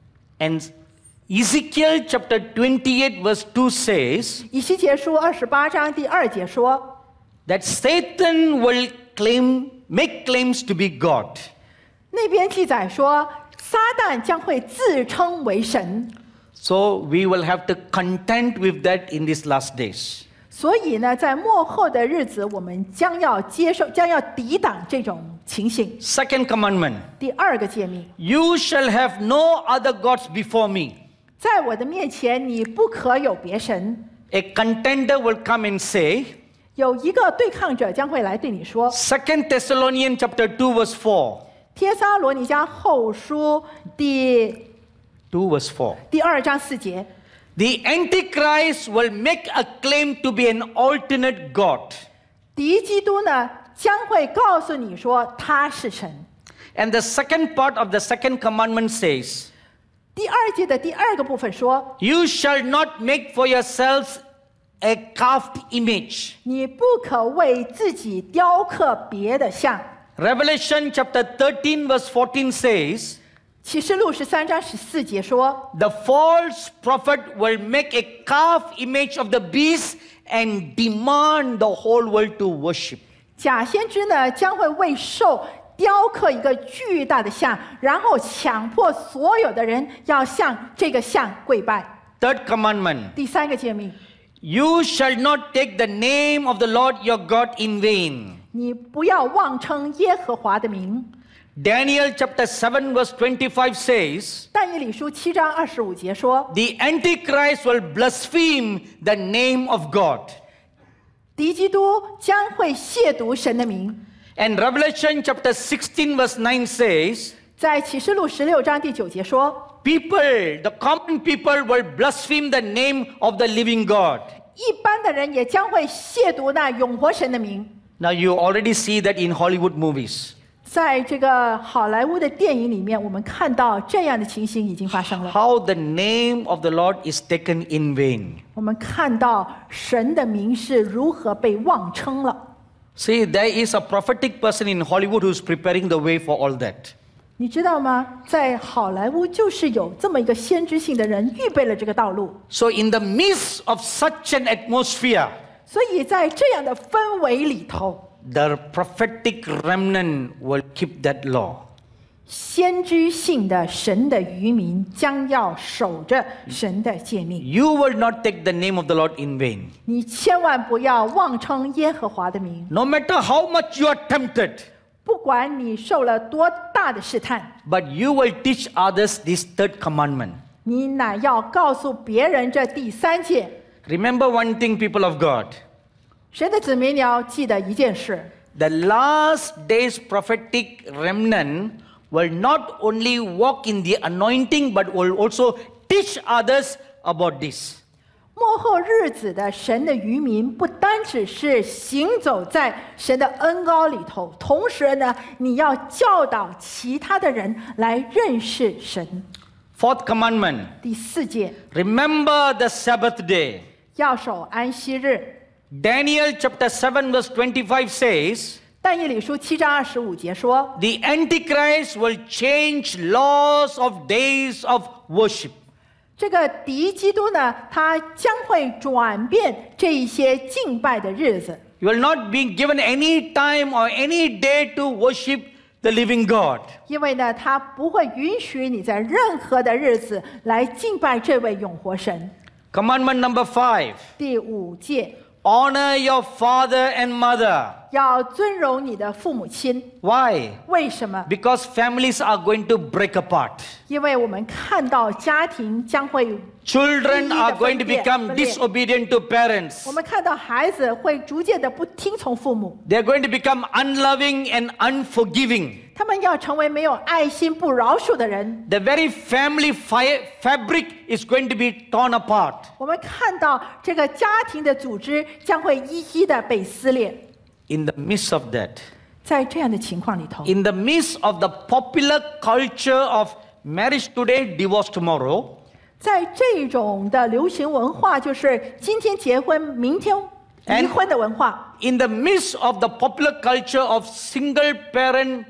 [SPEAKER 1] And Ezekiel chapter 28 verse 2 says
[SPEAKER 2] 以西结书28章第2节说，
[SPEAKER 1] that Satan will make claims to be God.
[SPEAKER 2] 那边记载说，撒旦将会自称为神。
[SPEAKER 1] So we will have to contend with that in these last days.
[SPEAKER 2] 所以呢，在末后的日子，我们将要抵挡这种情形。
[SPEAKER 1] Second commandment,
[SPEAKER 2] 第2个诫命，
[SPEAKER 1] you shall have no other gods before me.
[SPEAKER 2] 在我的面前，你不可有别神。
[SPEAKER 1] A contender will come and say,
[SPEAKER 2] 有一个对抗者将会来对你说，
[SPEAKER 1] 2 Thessalonians chapter 2 verse 4.
[SPEAKER 2] 帖撒罗尼迦后书第
[SPEAKER 1] 2 verse 4.
[SPEAKER 2] 2章4节，
[SPEAKER 1] The Antichrist will make a claim to be an alternate God.
[SPEAKER 2] 敌基督呢将会告诉你说他是神。
[SPEAKER 1] And the second part of the second commandment says,
[SPEAKER 2] 第2节的第2个部分说，
[SPEAKER 1] you shall not make for yourselves a carved image.
[SPEAKER 2] 你不可为自己雕刻别的像。
[SPEAKER 1] Revelation chapter 13 verse 14 says,
[SPEAKER 2] 启示录13章14节说，
[SPEAKER 1] the false prophet will make a carved image of the beast and demand the whole world to worship.
[SPEAKER 2] 假先知呢将会为兽雕刻一个巨大的像，然后强迫所有的人要向这个像跪拜。
[SPEAKER 1] Third commandment,
[SPEAKER 2] 第3个诫命，
[SPEAKER 1] you shall not take the name of the Lord your God in vain.
[SPEAKER 2] 你不要妄称耶和华的名。
[SPEAKER 1] Daniel chapter 7 verse 25 says,
[SPEAKER 2] 但以理书7章25节说，
[SPEAKER 1] the Antichrist will blaspheme the name of God.
[SPEAKER 2] 敌基督将会亵渎神的名。
[SPEAKER 1] And Revelation chapter 16 verse 9 says,
[SPEAKER 2] 在启示录16章第9节说，
[SPEAKER 1] people, the common people will blaspheme the name of the living God.
[SPEAKER 2] 一般的人也将会亵渎那永活神的名。
[SPEAKER 1] Now you already see that in Hollywood movies.
[SPEAKER 2] 在这个好莱坞的电影里面，我们看到这样的情形已经发生了。
[SPEAKER 1] How the name of the Lord is taken in vain.
[SPEAKER 2] 我们看到神的名是如何被妄称了。
[SPEAKER 1] See, there is a prophetic person in Hollywood who's preparing the way for all that.
[SPEAKER 2] 你知道吗？在好莱坞就是有这么一个先知性的人预备了这个道路。
[SPEAKER 1] So in the midst of such an atmosphere,
[SPEAKER 2] 所以在这样的氛围里头，
[SPEAKER 1] the prophetic remnant will keep that law.
[SPEAKER 2] 先知性的神的渔民将要守着神的诫命。
[SPEAKER 1] You will not take the name of the Lord in vain.
[SPEAKER 2] 你千万不要妄称耶和华的名，
[SPEAKER 1] No matter how much you are tempted,
[SPEAKER 2] 不管你受了多大的试探，
[SPEAKER 1] but you will teach others this third commandment.
[SPEAKER 2] 你乃要告诉别人这第3诫。
[SPEAKER 1] Remember one thing, people of God.
[SPEAKER 2] 神的子民，你要记得一件事。
[SPEAKER 1] The last days prophetic remnant will not only walk in the anointing, but will also teach others about this.
[SPEAKER 2] 末后日子的神的渔民，不单只是行走在神的恩膏里头，同时呢，你要教导其他的人来认识神。
[SPEAKER 1] Fourth commandment.
[SPEAKER 2] 第4诫，
[SPEAKER 1] Remember the Sabbath day.
[SPEAKER 2] 要守安息日。
[SPEAKER 1] Daniel chapter 7 verse 25 says,
[SPEAKER 2] 但以理书7章25节说，
[SPEAKER 1] the Antichrist will change laws of days of worship.
[SPEAKER 2] 这个敌基督呢，他将会转变这一些敬拜的日子。
[SPEAKER 1] You will not be given any time or any day to worship the living God.
[SPEAKER 2] 因为呢，他不会允许你在任何的日子来敬拜这位永活神。
[SPEAKER 1] Commandment number 5.
[SPEAKER 2] 第5诫，
[SPEAKER 1] Honor your father and mother.
[SPEAKER 2] 要尊荣你的父母亲。
[SPEAKER 1] Why?
[SPEAKER 2] 为什么？
[SPEAKER 1] Because families are going to break apart.
[SPEAKER 2] 因为我们看到家庭将会，
[SPEAKER 1] Children are going to become disobedient to parents.
[SPEAKER 2] 我们看到孩子会逐渐的不听从父母，
[SPEAKER 1] They are going to become unloving and unforgiving.
[SPEAKER 2] 他们要成为没有爱心、不饶恕的人。
[SPEAKER 1] The very family fabric is going to be torn apart.
[SPEAKER 2] 我们看到这个家庭的组织将会一一的被撕裂。
[SPEAKER 1] In the midst of that,
[SPEAKER 2] 在这样的情况里头，
[SPEAKER 1] in the midst of the popular culture of marriage today, divorce tomorrow,
[SPEAKER 2] 在这种的流行文化，就是今天结婚，明天离婚的文化。
[SPEAKER 1] in the midst of the popular culture of single parent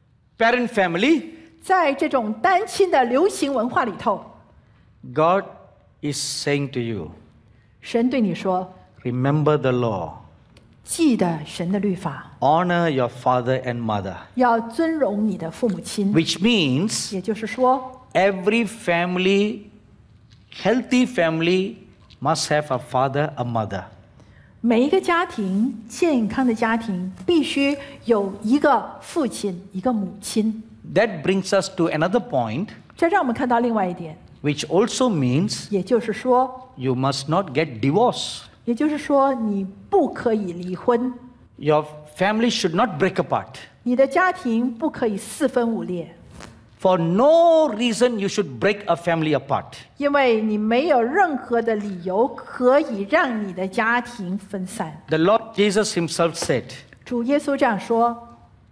[SPEAKER 1] family,
[SPEAKER 2] 在这种单亲的流行文化里头，
[SPEAKER 1] God is saying to you,
[SPEAKER 2] 神对你说
[SPEAKER 1] remember the law.
[SPEAKER 2] 记得神的律法，
[SPEAKER 1] Honor your father and mother.
[SPEAKER 2] 要尊荣你的父母亲。
[SPEAKER 1] Which means
[SPEAKER 2] 也就是说，
[SPEAKER 1] every family, healthy family, must have a father, a mother.
[SPEAKER 2] 每一个家庭健康的家庭必须有一个父亲，一个母亲。
[SPEAKER 1] That brings us to another point,
[SPEAKER 2] 这让我们看到另外一点，
[SPEAKER 1] which also means
[SPEAKER 2] 也就是说，
[SPEAKER 1] you must not get divorced.
[SPEAKER 2] 也就是说，你不可以离婚，
[SPEAKER 1] Your family should not break apart.
[SPEAKER 2] 你的家庭不可以四分五裂，
[SPEAKER 1] For no reason you should break a family apart.
[SPEAKER 2] 因为你没有任何的理由可以让你的家庭分散。
[SPEAKER 1] The Lord Jesus himself said,
[SPEAKER 2] 主耶稣这样说，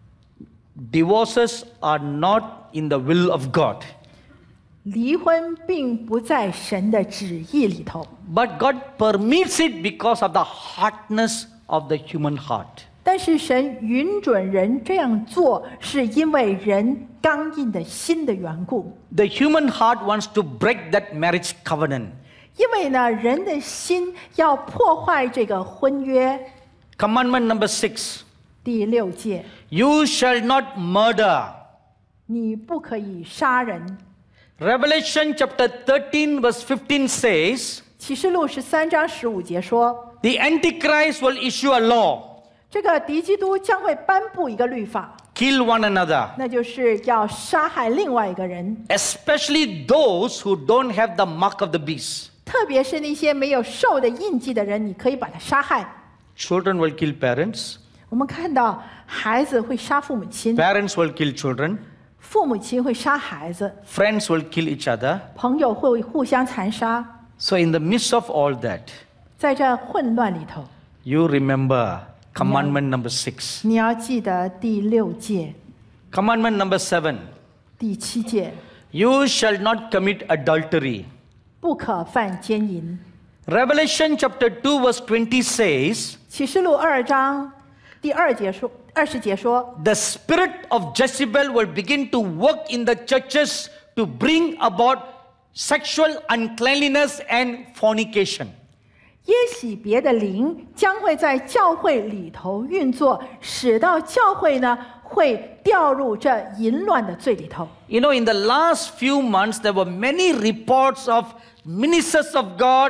[SPEAKER 1] divorces are not in the will of God.
[SPEAKER 2] 离婚并不在神的旨意里头，
[SPEAKER 1] But God permits it because of the hardness of the human heart.
[SPEAKER 2] 但是神允准人这样做，是因为人刚硬的心的缘故。
[SPEAKER 1] The human heart wants to break that marriage covenant.
[SPEAKER 2] 因为呢，人的心要破坏这个婚约。
[SPEAKER 1] Commandment number 6.
[SPEAKER 2] 第6诫，
[SPEAKER 1] You shall not murder.
[SPEAKER 2] 你不可以杀人。
[SPEAKER 1] Revelation chapter 13 verse 15 says,
[SPEAKER 2] 启示录13章15节说，
[SPEAKER 1] the Antichrist will issue a law,
[SPEAKER 2] 这个敌基督将会颁布一个律法，
[SPEAKER 1] kill one another,
[SPEAKER 2] 那就是要杀害另外一个人，
[SPEAKER 1] especially those who don't have the mark of the beast.
[SPEAKER 2] 特别是那些没有兽的印记的人，你可以把他杀害。
[SPEAKER 1] Children will kill parents,
[SPEAKER 2] 我们看到孩子会杀父母亲，
[SPEAKER 1] parents will kill children,
[SPEAKER 2] 父母亲会杀孩子，
[SPEAKER 1] friends will kill each other.
[SPEAKER 2] 朋友会互相残杀。
[SPEAKER 1] So in the midst of all that,
[SPEAKER 2] 在这混乱里头，
[SPEAKER 1] you remember commandment number 6.
[SPEAKER 2] 你要记得第6诫、
[SPEAKER 1] Commandment number 7.
[SPEAKER 2] 第7诫，
[SPEAKER 1] You shall not commit adultery.
[SPEAKER 2] 不可犯奸淫。
[SPEAKER 1] Revelation chapter 2 verse 20 says,
[SPEAKER 2] 启示录2章第20节说，
[SPEAKER 1] the spirit of Jezebel will begin to work in the churches to bring about sexual uncleanliness and fornication.
[SPEAKER 2] 耶洗别的灵将会在教会里头运作，使到教会呢会掉入这淫乱的罪里头。
[SPEAKER 1] You know, in the last few months, there were many reports of ministers of God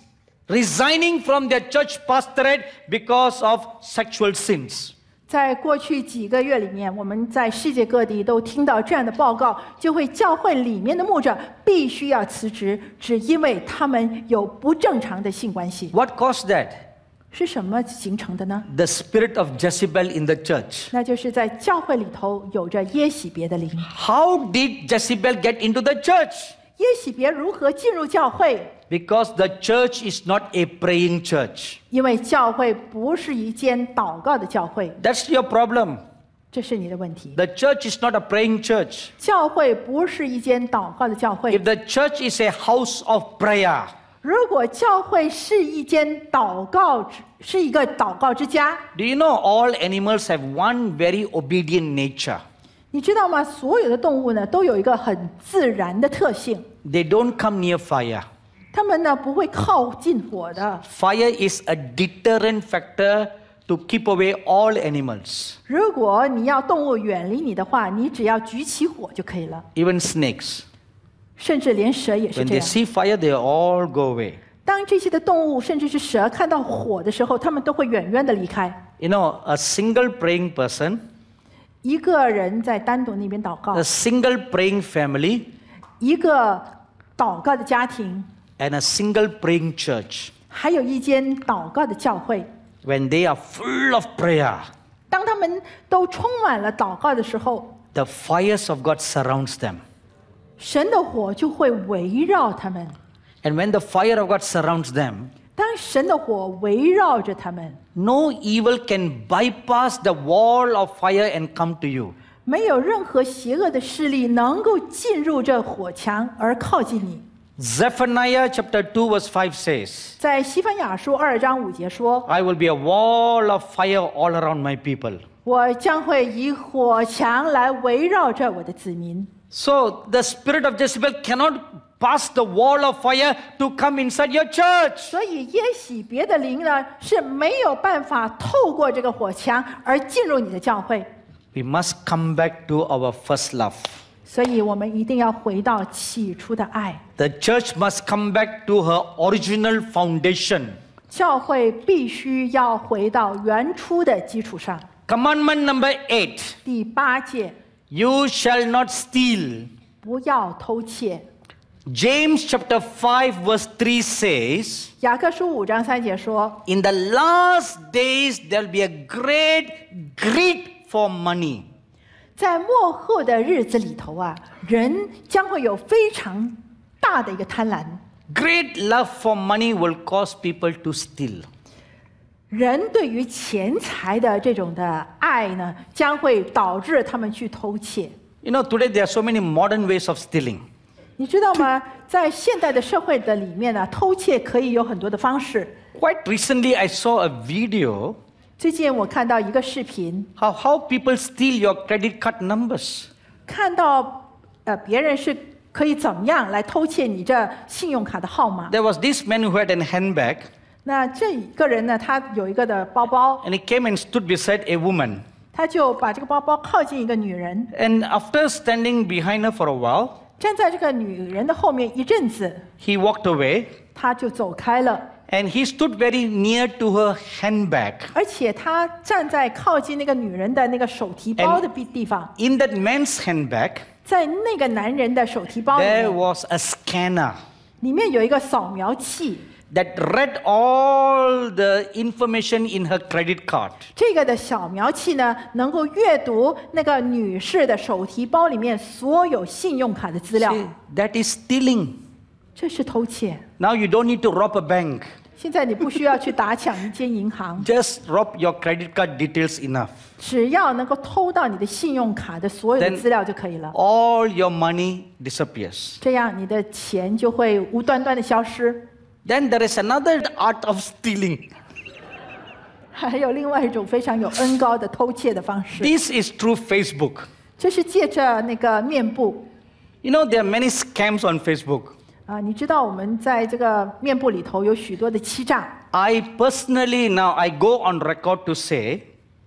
[SPEAKER 1] resigning from their church pastorate because of sexual sins.
[SPEAKER 2] 在过去几个月里面，我们在世界各地都听到这样的报告，就会教会里面的牧者必须要辞职，只因为他们有不正常的性关系。
[SPEAKER 1] What caused that?
[SPEAKER 2] 是什么形成的呢？
[SPEAKER 1] The spirit of Jezebel in the church.
[SPEAKER 2] 那就是在教会里头有着耶洗别的灵。
[SPEAKER 1] How did Jezebel get into the church?
[SPEAKER 2] 耶洗别如何进入教会？
[SPEAKER 1] Because the church is not a praying church.
[SPEAKER 2] 因为教会不是一间祷告的教会，
[SPEAKER 1] That's your problem.
[SPEAKER 2] 这是你的问题。
[SPEAKER 1] The church is not a praying church.
[SPEAKER 2] 教会不是一间祷告的教会。
[SPEAKER 1] If the church is a house of prayer,
[SPEAKER 2] 如果教会是一间祷告，是一个祷告之家，
[SPEAKER 1] do you know all animals have one very obedient nature?
[SPEAKER 2] 你知道吗？所有的动物呢，都有一个很自然的特性，
[SPEAKER 1] They don't come near fire.
[SPEAKER 2] 它们呢不会靠近火的。
[SPEAKER 1] Fire is a deterrent factor to keep away all animals,
[SPEAKER 2] 如果你要动物远离你的话，你只要举起火就可以了。
[SPEAKER 1] even snakes.
[SPEAKER 2] 甚至连蛇也是
[SPEAKER 1] When
[SPEAKER 2] 这
[SPEAKER 1] they
[SPEAKER 2] 样。
[SPEAKER 1] see fire, they all go away.
[SPEAKER 2] 当这些的动物，甚至是蛇看到火的时候，它们都会远远的离开。
[SPEAKER 1] You know, a single praying person,
[SPEAKER 2] 一个人在单独那边祷告
[SPEAKER 1] a，single praying family,
[SPEAKER 2] 一个祷告的家庭，
[SPEAKER 1] and a single praying church,
[SPEAKER 2] 还有一间祷告的教会。
[SPEAKER 1] when they are full of prayer,
[SPEAKER 2] 当他们都充满了祷告的时候，
[SPEAKER 1] the fires of God surrounds them.
[SPEAKER 2] 神的火就会围绕他们。
[SPEAKER 1] And when the fire of God surrounds them,
[SPEAKER 2] 当神的火围绕着他们，
[SPEAKER 1] no evil can bypass the wall of fire and come to you.
[SPEAKER 2] 没有任何邪恶的势力能够进入这火墙而靠近你。
[SPEAKER 1] Zephaniah chapter 2 verse 5 says,
[SPEAKER 2] 在西番雅书2章5节说
[SPEAKER 1] I will be a wall of fire all around my people.：“
[SPEAKER 2] 我将会以火墙来围绕着我的子民。”
[SPEAKER 1] So the spirit of Jezebel cannot pass the wall of fire to come inside your church.
[SPEAKER 2] 所以耶洗别的灵呢是没有办法透过这个火墙而进入你的教会。
[SPEAKER 1] We must come back to our first love.
[SPEAKER 2] 所以我们一定要回到起初的爱。
[SPEAKER 1] The church must come back to her original foundation.
[SPEAKER 2] 教会必须要回到原初的基础上。
[SPEAKER 1] Commandment number 8.
[SPEAKER 2] 第8诫，
[SPEAKER 1] You shall not steal.
[SPEAKER 2] 不要偷窃。
[SPEAKER 1] James chapter 5 verse 3 says,
[SPEAKER 2] 雅各书5章3节说，
[SPEAKER 1] In the last days there will be a great greed for money.
[SPEAKER 2] 在末后的日子里头啊，人将会有非常大的一个贪婪。
[SPEAKER 1] Great love for money will cause people to steal.
[SPEAKER 2] 人对于钱财的这种的爱呢，将会导致他们去偷窃。
[SPEAKER 1] You know, today there are so many modern ways of stealing.
[SPEAKER 2] 你知道吗？在现代的社会的里面呢，偷窃可以有很多的方式。
[SPEAKER 1] Quite recently, I saw a video
[SPEAKER 2] 最近我看到一个视频，
[SPEAKER 1] how people steal your credit card numbers.
[SPEAKER 2] 看到别人是可以怎么样来偷窃你这信用卡的号码。
[SPEAKER 1] There was this man who had a handbag,
[SPEAKER 2] 那这一个人呢，他有一个的包包，
[SPEAKER 1] and he came and stood beside a woman.
[SPEAKER 2] 他就把这个包包靠近一个女人，
[SPEAKER 1] And after standing behind her for a while,
[SPEAKER 2] 站在这个女人的后面一阵子，
[SPEAKER 1] he walked away,
[SPEAKER 2] 他就走开了。
[SPEAKER 1] and he stood very near to her handbag.
[SPEAKER 2] 而且他站在靠近那个女人的那个手提包的地方，
[SPEAKER 1] In that man's handbag,
[SPEAKER 2] 在那个男人的手提包里
[SPEAKER 1] there
[SPEAKER 2] 面，
[SPEAKER 1] was a scanner
[SPEAKER 2] 里面有一个扫描器。
[SPEAKER 1] that read all the information in her credit card.
[SPEAKER 2] 这个的扫描器呢，能够阅读那个女士的手提包里面所有信用卡的资料。
[SPEAKER 1] See, that is stealing.
[SPEAKER 2] 这是偷窃。
[SPEAKER 1] Now you don't need to rob a bank.
[SPEAKER 2] 现在你不需要去打抢一间银行，
[SPEAKER 1] Just rob your credit card details enough.
[SPEAKER 2] 只要能够偷到你的信用卡的所有的
[SPEAKER 1] Then
[SPEAKER 2] 资料就可以了。
[SPEAKER 1] all your money disappears.
[SPEAKER 2] 这样你的钱就会无端端的消失。
[SPEAKER 1] Then there is another art of stealing.
[SPEAKER 2] 还有另外一种非常有恩高的偷窃的方式，
[SPEAKER 1] This is through Facebook.
[SPEAKER 2] 这是借着那个面部
[SPEAKER 1] You know, there are many scams on Facebook.
[SPEAKER 2] 啊，你知道我们在这个面部里头有许多的欺诈。
[SPEAKER 1] I personally, now I go on record to say,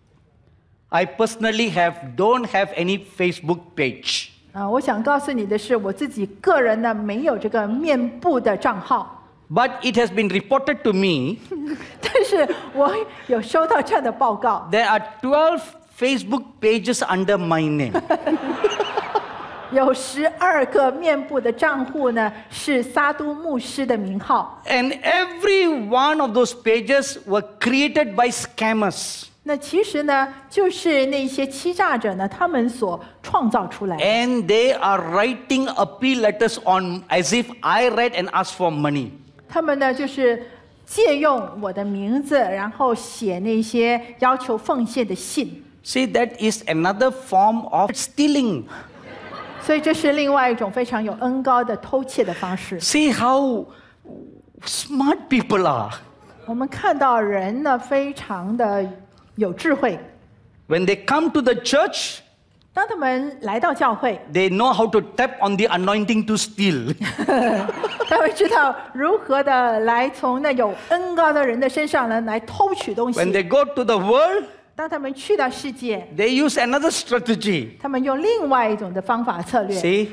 [SPEAKER 1] I personally don't have any Facebook page.
[SPEAKER 2] 啊，我想告诉你的是，我自己个人呢没有这个面部的账号，
[SPEAKER 1] But it has been reported to me
[SPEAKER 2] 但是我有收到这样的报告，
[SPEAKER 1] there are 12 Facebook pages under my name.
[SPEAKER 2] 有12个面部的账户呢，是撒都牧师的名号。
[SPEAKER 1] And every one of those pages were created by scammers.
[SPEAKER 2] 那其实呢，就是那些欺诈者呢，他们所创造出来的。
[SPEAKER 1] And they are writing appeal letters on as if I read and asked for money.
[SPEAKER 2] 他们呢，就是借用我的名字，然后写那些要求奉献的信。
[SPEAKER 1] See, that is another form of stealing.
[SPEAKER 2] 所以这是另外一种非常有恩高的偷窃的方式。
[SPEAKER 1] See how smart people are.
[SPEAKER 2] 我们看到人呢，非常的有智慧。
[SPEAKER 1] When they come to the church,
[SPEAKER 2] 当他们来到教会，
[SPEAKER 1] they know how to tap on the anointing to steal.
[SPEAKER 2] 他们知道如何的来从那有恩高的人的身上呢来偷取东西。
[SPEAKER 1] When they go to the world,
[SPEAKER 2] 当他们去到世界，
[SPEAKER 1] they use another strategy.
[SPEAKER 2] 他们用另外一种的方法策略。
[SPEAKER 1] See,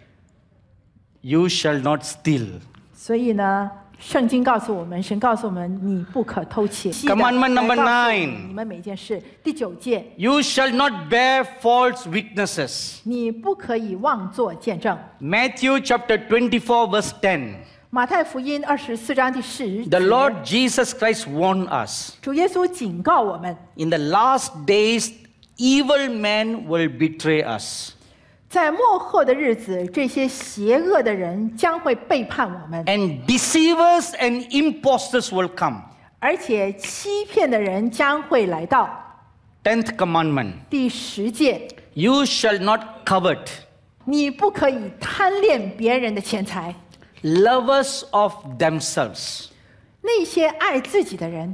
[SPEAKER 1] you shall not steal.
[SPEAKER 2] 所以呢，圣经告诉我们，神告诉我们，你不可偷窃。
[SPEAKER 1] Commandment number 9.
[SPEAKER 2] 你们每一件事，第9诫，
[SPEAKER 1] You shall not bear false witnesses.
[SPEAKER 2] 你不可以妄作见证。
[SPEAKER 1] Matthew chapter 24 verse 10.
[SPEAKER 2] 马太福音24章第10
[SPEAKER 1] The
[SPEAKER 2] 节，
[SPEAKER 1] Lord Jesus Christ warned us.
[SPEAKER 2] 主耶稣警告我们，
[SPEAKER 1] In the last days, evil men will betray us.
[SPEAKER 2] 在末后的日子，这些邪恶的人将会背叛我们，
[SPEAKER 1] And deceivers and impostors will come.
[SPEAKER 2] 而且欺骗的人将会来到。
[SPEAKER 1] 10th commandment.
[SPEAKER 2] 第10诫，
[SPEAKER 1] You shall not covet.
[SPEAKER 2] 你不可以贪恋别人的钱财。
[SPEAKER 1] Lovers of themselves.
[SPEAKER 2] 那些爱自己的人，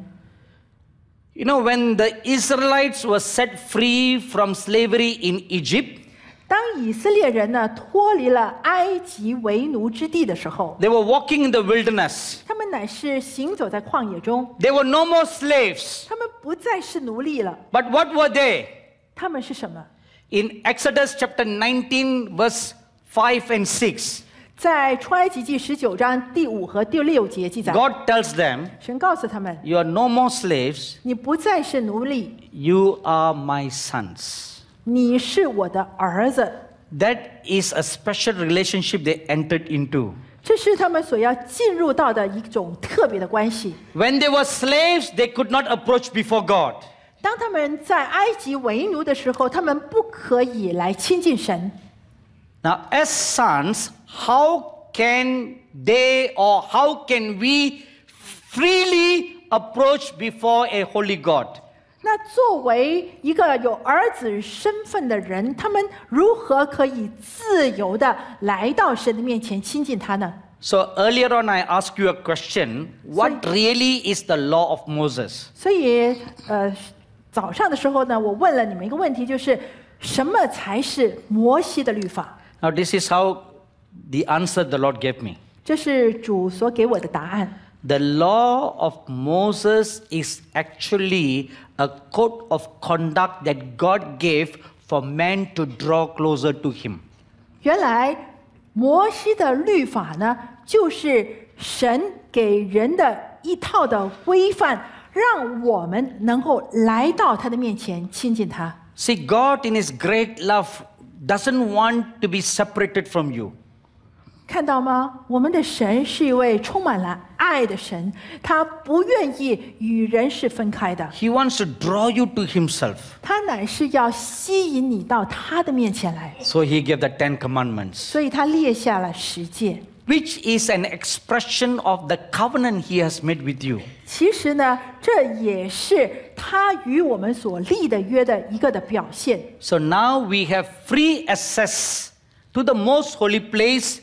[SPEAKER 1] You know, when the Israelites were set free from slavery in Egypt,
[SPEAKER 2] 当以色列人呢脱离了埃及为奴之地的时候，
[SPEAKER 1] they were walking in the wilderness.
[SPEAKER 2] 他们乃是行走在旷野中，
[SPEAKER 1] They were no more slaves.
[SPEAKER 2] 他们不再是奴隶了。
[SPEAKER 1] But what were they?
[SPEAKER 2] 他们是什么？
[SPEAKER 1] In Exodus chapter 19, verse 5 and 6,
[SPEAKER 2] 在出埃及记19章第5和第6节记载，
[SPEAKER 1] God tells them,
[SPEAKER 2] 神告诉他们，
[SPEAKER 1] You are no more slaves.
[SPEAKER 2] 你不再是奴隶，
[SPEAKER 1] You are my sons.
[SPEAKER 2] 你是我的儿子。
[SPEAKER 1] That is a special relationship they entered into.
[SPEAKER 2] 这是他们所要进入到的一种特别的关系。
[SPEAKER 1] When they were slaves, they could not approach before God.
[SPEAKER 2] 当他们在埃及为奴的时候，他们不可以来亲近神。
[SPEAKER 1] Now, as sons, how can they or how can we freely approach before a holy God?
[SPEAKER 2] 那作为一个有儿子身份的人，他们如何可以自由的来到神的面前亲近他呢？
[SPEAKER 1] So earlier on, I asked you a question. What really is the law of Moses?
[SPEAKER 2] 所以，早上的时候呢，我问了你们一个问题，就是什么才是摩西的律法？
[SPEAKER 1] Now, this is how the answer the Lord gave me.
[SPEAKER 2] 这是主所给我的答案。
[SPEAKER 1] The law of Moses is actually a code of conduct that God gave for man to draw closer to Him.
[SPEAKER 2] 原来摩西的律法呢，就是神给人的一套的规范，让我们能够来到他的面前亲近他。
[SPEAKER 1] See, God in His great love doesn't want to be separated from you.
[SPEAKER 2] 看到吗？我们的神是一位充满了爱的神，他不愿意与人是分开的，
[SPEAKER 1] He wants to draw you to Himself.
[SPEAKER 2] 他乃是要吸引你到他的面前来，
[SPEAKER 1] So He gave the 10 commandments,
[SPEAKER 2] 所以他列下了10诫。
[SPEAKER 1] which is an expression of the covenant He has made with you.
[SPEAKER 2] 其实呢，这也是他与我们所立的约的一个的表现。
[SPEAKER 1] So now we have free access to the most holy place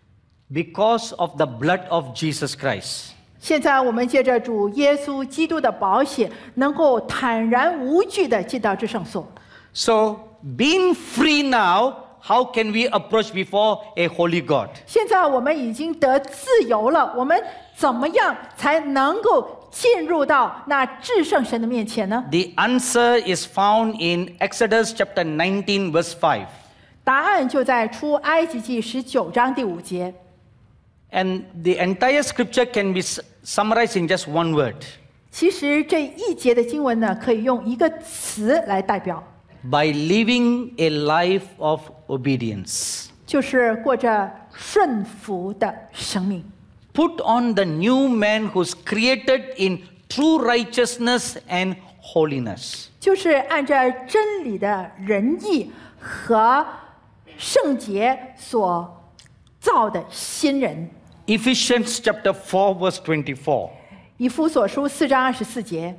[SPEAKER 1] because of the blood of Jesus Christ.
[SPEAKER 2] 现在我们借着主耶稣基督的宝血，能够坦然无惧地进到至圣所。
[SPEAKER 1] So, being free now, how can we approach before a holy God?
[SPEAKER 2] 现在我们已经得自由了，我们怎么样才能够进入到那至圣神的面前呢？
[SPEAKER 1] The answer is found in Exodus chapter 19, verse 5.
[SPEAKER 2] 答案就在出埃及记19章第5节。
[SPEAKER 1] And the entire scripture can be summarized in just one word:
[SPEAKER 2] 其实这一节的经文呢，可以用一个词来代表，
[SPEAKER 1] by living a life of obedience.
[SPEAKER 2] 就是过着顺服的生命。
[SPEAKER 1] Put on the new man who's created in true righteousness and holiness.
[SPEAKER 2] 就是按照真理的仁义和圣洁所造的新人。
[SPEAKER 1] Ephesians chapter 4 verse 24.
[SPEAKER 2] 以弗所书4章24节。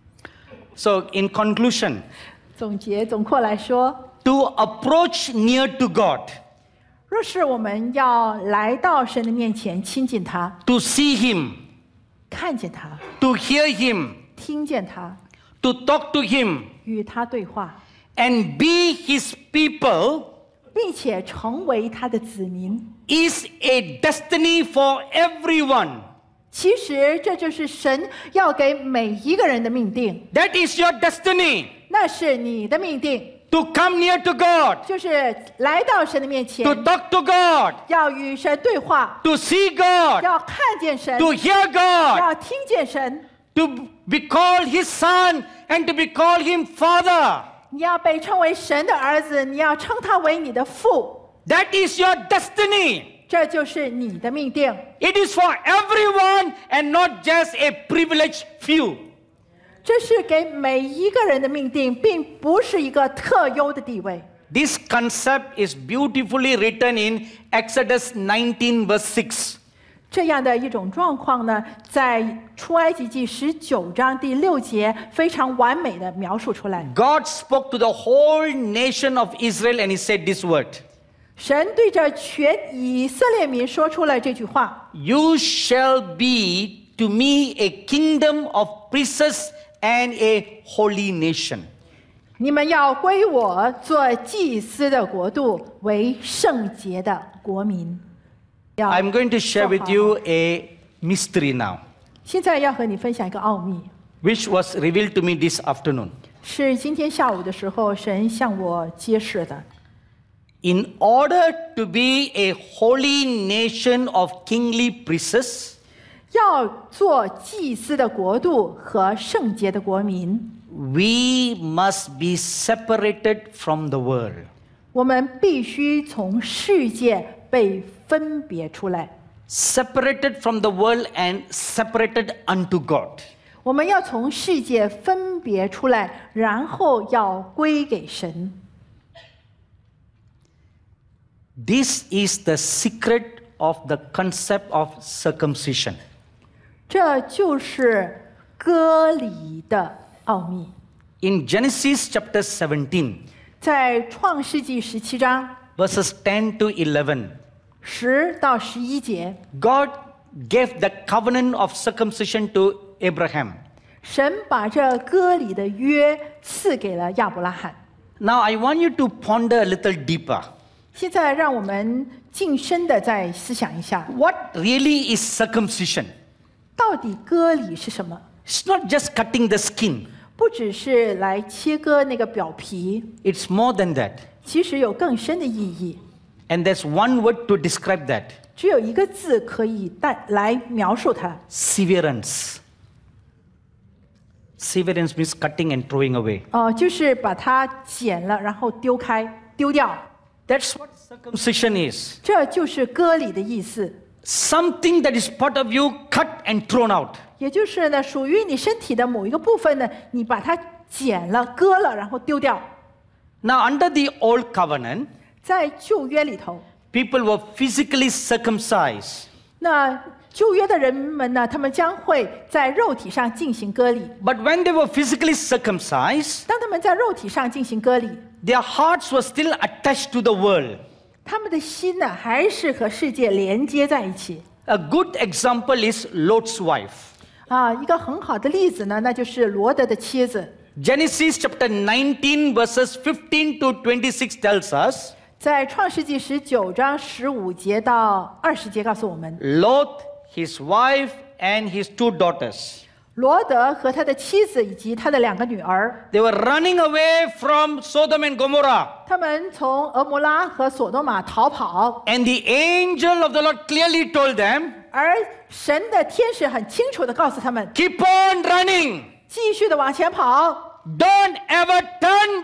[SPEAKER 1] So in conclusion,
[SPEAKER 2] 总括来说，
[SPEAKER 1] to approach near to God,
[SPEAKER 2] 若是我们要来到神的面前亲近他，
[SPEAKER 1] to see him,
[SPEAKER 2] 看见他，
[SPEAKER 1] to hear him,
[SPEAKER 2] 听见他，
[SPEAKER 1] to talk to him,
[SPEAKER 2] 与他对话，
[SPEAKER 1] and be his people
[SPEAKER 2] 并且成为他的子民，
[SPEAKER 1] is a destiny for everyone.
[SPEAKER 2] 其实这就是神要给每一个人的命定，
[SPEAKER 1] That is your destiny,
[SPEAKER 2] 那是你的命定，
[SPEAKER 1] to come near to God,
[SPEAKER 2] 就是来到神的面前，
[SPEAKER 1] to talk to God,
[SPEAKER 2] 要与神对话，
[SPEAKER 1] to see God,
[SPEAKER 2] 要看见神，
[SPEAKER 1] to hear God,
[SPEAKER 2] 要听见神，
[SPEAKER 1] to be called his son and to be called him father.
[SPEAKER 2] 你要被称为神的儿子，你要称他为你的父，
[SPEAKER 1] That is your destiny.
[SPEAKER 2] 这就是你的命定。
[SPEAKER 1] It is for everyone and not just a privileged few.
[SPEAKER 2] 这是给每一个人的命定，并不是一个特优的地位。
[SPEAKER 1] This concept is beautifully written in Exodus 19 verse 6.
[SPEAKER 2] 这样的一种状况呢，在出埃及记19章第6节非常完美的描述出来。
[SPEAKER 1] God spoke to the whole nation of Israel and he said this word.
[SPEAKER 2] 神对着全以色列民说出了这句话
[SPEAKER 1] You shall be to me a kingdom of priests and a holy nation.
[SPEAKER 2] 你们要归我做祭司的国度，为圣洁的国民。要
[SPEAKER 1] I'm going to share with you a mystery now,
[SPEAKER 2] 现在要和你分享一个奥秘，
[SPEAKER 1] which was revealed to me this afternoon.
[SPEAKER 2] 是今天下午的时候神向我揭示的。
[SPEAKER 1] In order to be a holy nation of kingly priests,
[SPEAKER 2] 要做祭司的国度和圣洁的国民，
[SPEAKER 1] we must be separated from the world.
[SPEAKER 2] 我们必须从世界被分别出来。
[SPEAKER 1] Separated from the world and separated unto God.
[SPEAKER 2] 我们要从世界分别出来，然后要归给神。
[SPEAKER 1] This is the secret of the concept of circumcision.
[SPEAKER 2] 这就是割礼的奥秘。
[SPEAKER 1] In Genesis chapter 17,
[SPEAKER 2] 在创世纪17章
[SPEAKER 1] verses 10 to 11,
[SPEAKER 2] 10到11节，
[SPEAKER 1] God gave the covenant of circumcision to Abraham.
[SPEAKER 2] 神把这割礼的约赐给了亚伯拉罕。
[SPEAKER 1] Now I want you to ponder a little deeper.
[SPEAKER 2] 现在让我们近身的再思想一下，
[SPEAKER 1] What really is circumcision?
[SPEAKER 2] 到底割礼是什么？
[SPEAKER 1] It's not just cutting the skin.
[SPEAKER 2] 不只是来切割那个表皮，
[SPEAKER 1] It's more than that.
[SPEAKER 2] 其实有更深的意义。
[SPEAKER 1] And there's one word to describe that.
[SPEAKER 2] 只有一个字可以来描述它，
[SPEAKER 1] Severance. Severance means cutting and throwing away.
[SPEAKER 2] 就是把它剪了，然后丢掉。
[SPEAKER 1] That's what circumcision is.
[SPEAKER 2] 这就是割礼的意思，
[SPEAKER 1] Something that is part of you cut and thrown out.
[SPEAKER 2] 也就是呢，属于你身体的某一个部分呢，你把它剪了、割了，然后丢掉。
[SPEAKER 1] Now, under the old covenant,
[SPEAKER 2] 在旧约里头，
[SPEAKER 1] people were physically circumcised.
[SPEAKER 2] 那旧约的人们呢，他们将会在肉体上进行割礼。
[SPEAKER 1] But when they were physically circumcised,
[SPEAKER 2] 当他们在肉体上进行割礼，
[SPEAKER 1] their hearts were still attached to the world.
[SPEAKER 2] 他们的心呢，还是和世界连接在一起。
[SPEAKER 1] A good example is Lot's wife.
[SPEAKER 2] 一个很好的例子呢，那就是罗德的妻子。
[SPEAKER 1] Genesis chapter 19 verses 15 to 26 tells us,
[SPEAKER 2] 在创世纪19章15节到20节告诉我们，
[SPEAKER 1] Lot, his wife, and his 2 daughters,
[SPEAKER 2] 罗德和他的妻子以及他的2个女儿，
[SPEAKER 1] they were running away from Sodom and Gomorrah.
[SPEAKER 2] 他们从俄摩拉和索多玛逃跑，
[SPEAKER 1] And the angel of the Lord clearly told them,
[SPEAKER 2] 而神的天使很清楚地告诉他们，
[SPEAKER 1] keep on running.
[SPEAKER 2] 继续的往前跑，
[SPEAKER 1] Don't ever turn back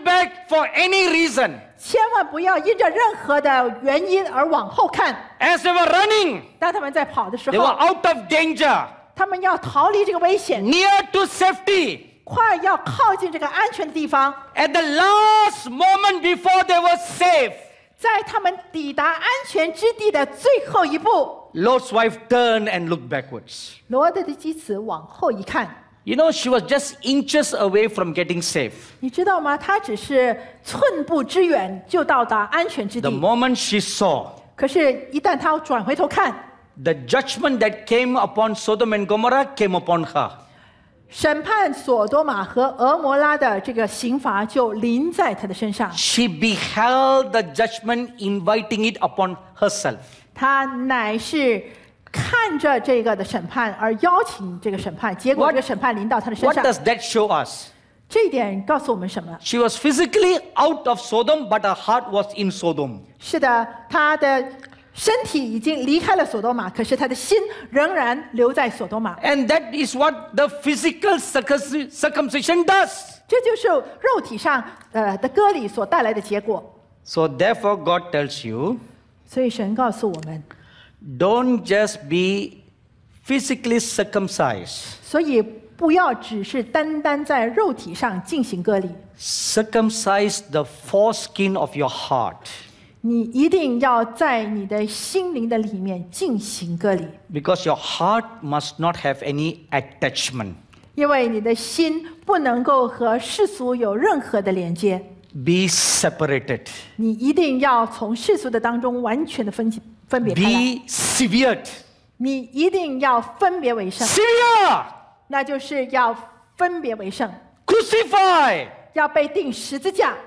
[SPEAKER 1] for any reason.
[SPEAKER 2] 千万不要因着任何的原因而往后看。
[SPEAKER 1] As they were running,
[SPEAKER 2] 当他们在跑的时
[SPEAKER 1] they were
[SPEAKER 2] 候，
[SPEAKER 1] out of danger,
[SPEAKER 2] 他们要逃离这个危险，
[SPEAKER 1] near to safety.
[SPEAKER 2] 快要靠近这个安全的地方。
[SPEAKER 1] At the last moment before they were safe,
[SPEAKER 2] 在他们抵达安全之地的最后一步，
[SPEAKER 1] Lot's wife turned and looked backwards.
[SPEAKER 2] 罗德的妻子往后一看，
[SPEAKER 1] You know, she was just inches away from getting safe.
[SPEAKER 2] 你知道吗？她只是寸步之远就到达安全之
[SPEAKER 1] The
[SPEAKER 2] 地。
[SPEAKER 1] moment she saw
[SPEAKER 2] 可是，一旦她转回头看，
[SPEAKER 1] the judgment that came upon Sodom and Gomorrah came upon her.
[SPEAKER 2] 审判索多玛和俄摩拉的这个刑罚就临在她的身上。
[SPEAKER 1] She beheld the judgment, inviting it upon herself.
[SPEAKER 2] 她乃是看着这个的审判而邀请这个审判，结果
[SPEAKER 1] What-
[SPEAKER 2] 这个审判临到她的身
[SPEAKER 1] What
[SPEAKER 2] 上。
[SPEAKER 1] does that show us?
[SPEAKER 2] 这一点告诉我们什么？
[SPEAKER 1] She was physically out of Sodom, but her heart was in Sodom.
[SPEAKER 2] 是的，她的身体已经离开了索多玛，可是她的心仍然留在索多玛。
[SPEAKER 1] And that is what the physical circumcision does.
[SPEAKER 2] 这就是肉体上的割礼所带来的结果。
[SPEAKER 1] So therefore, God tells you,
[SPEAKER 2] 所以神告诉我们，
[SPEAKER 1] don't just be physically circumcised.
[SPEAKER 2] 所以不要只是单单在肉体上进行割礼，
[SPEAKER 1] Circumcise the foreskin of your heart.
[SPEAKER 2] 你一定要在你的心灵的里面进行割礼，
[SPEAKER 1] Because your heart must not have any attachment.
[SPEAKER 2] 因为你的心不能够和世俗有任何的连接，
[SPEAKER 1] Be separated.
[SPEAKER 2] 你一定要从世俗的当中完全的分别开来，
[SPEAKER 1] Be severed.
[SPEAKER 2] 你一定要分别为圣，
[SPEAKER 1] Severe.
[SPEAKER 2] 那就是要分别为圣，
[SPEAKER 1] Crucify.
[SPEAKER 2] 要被钉十字架。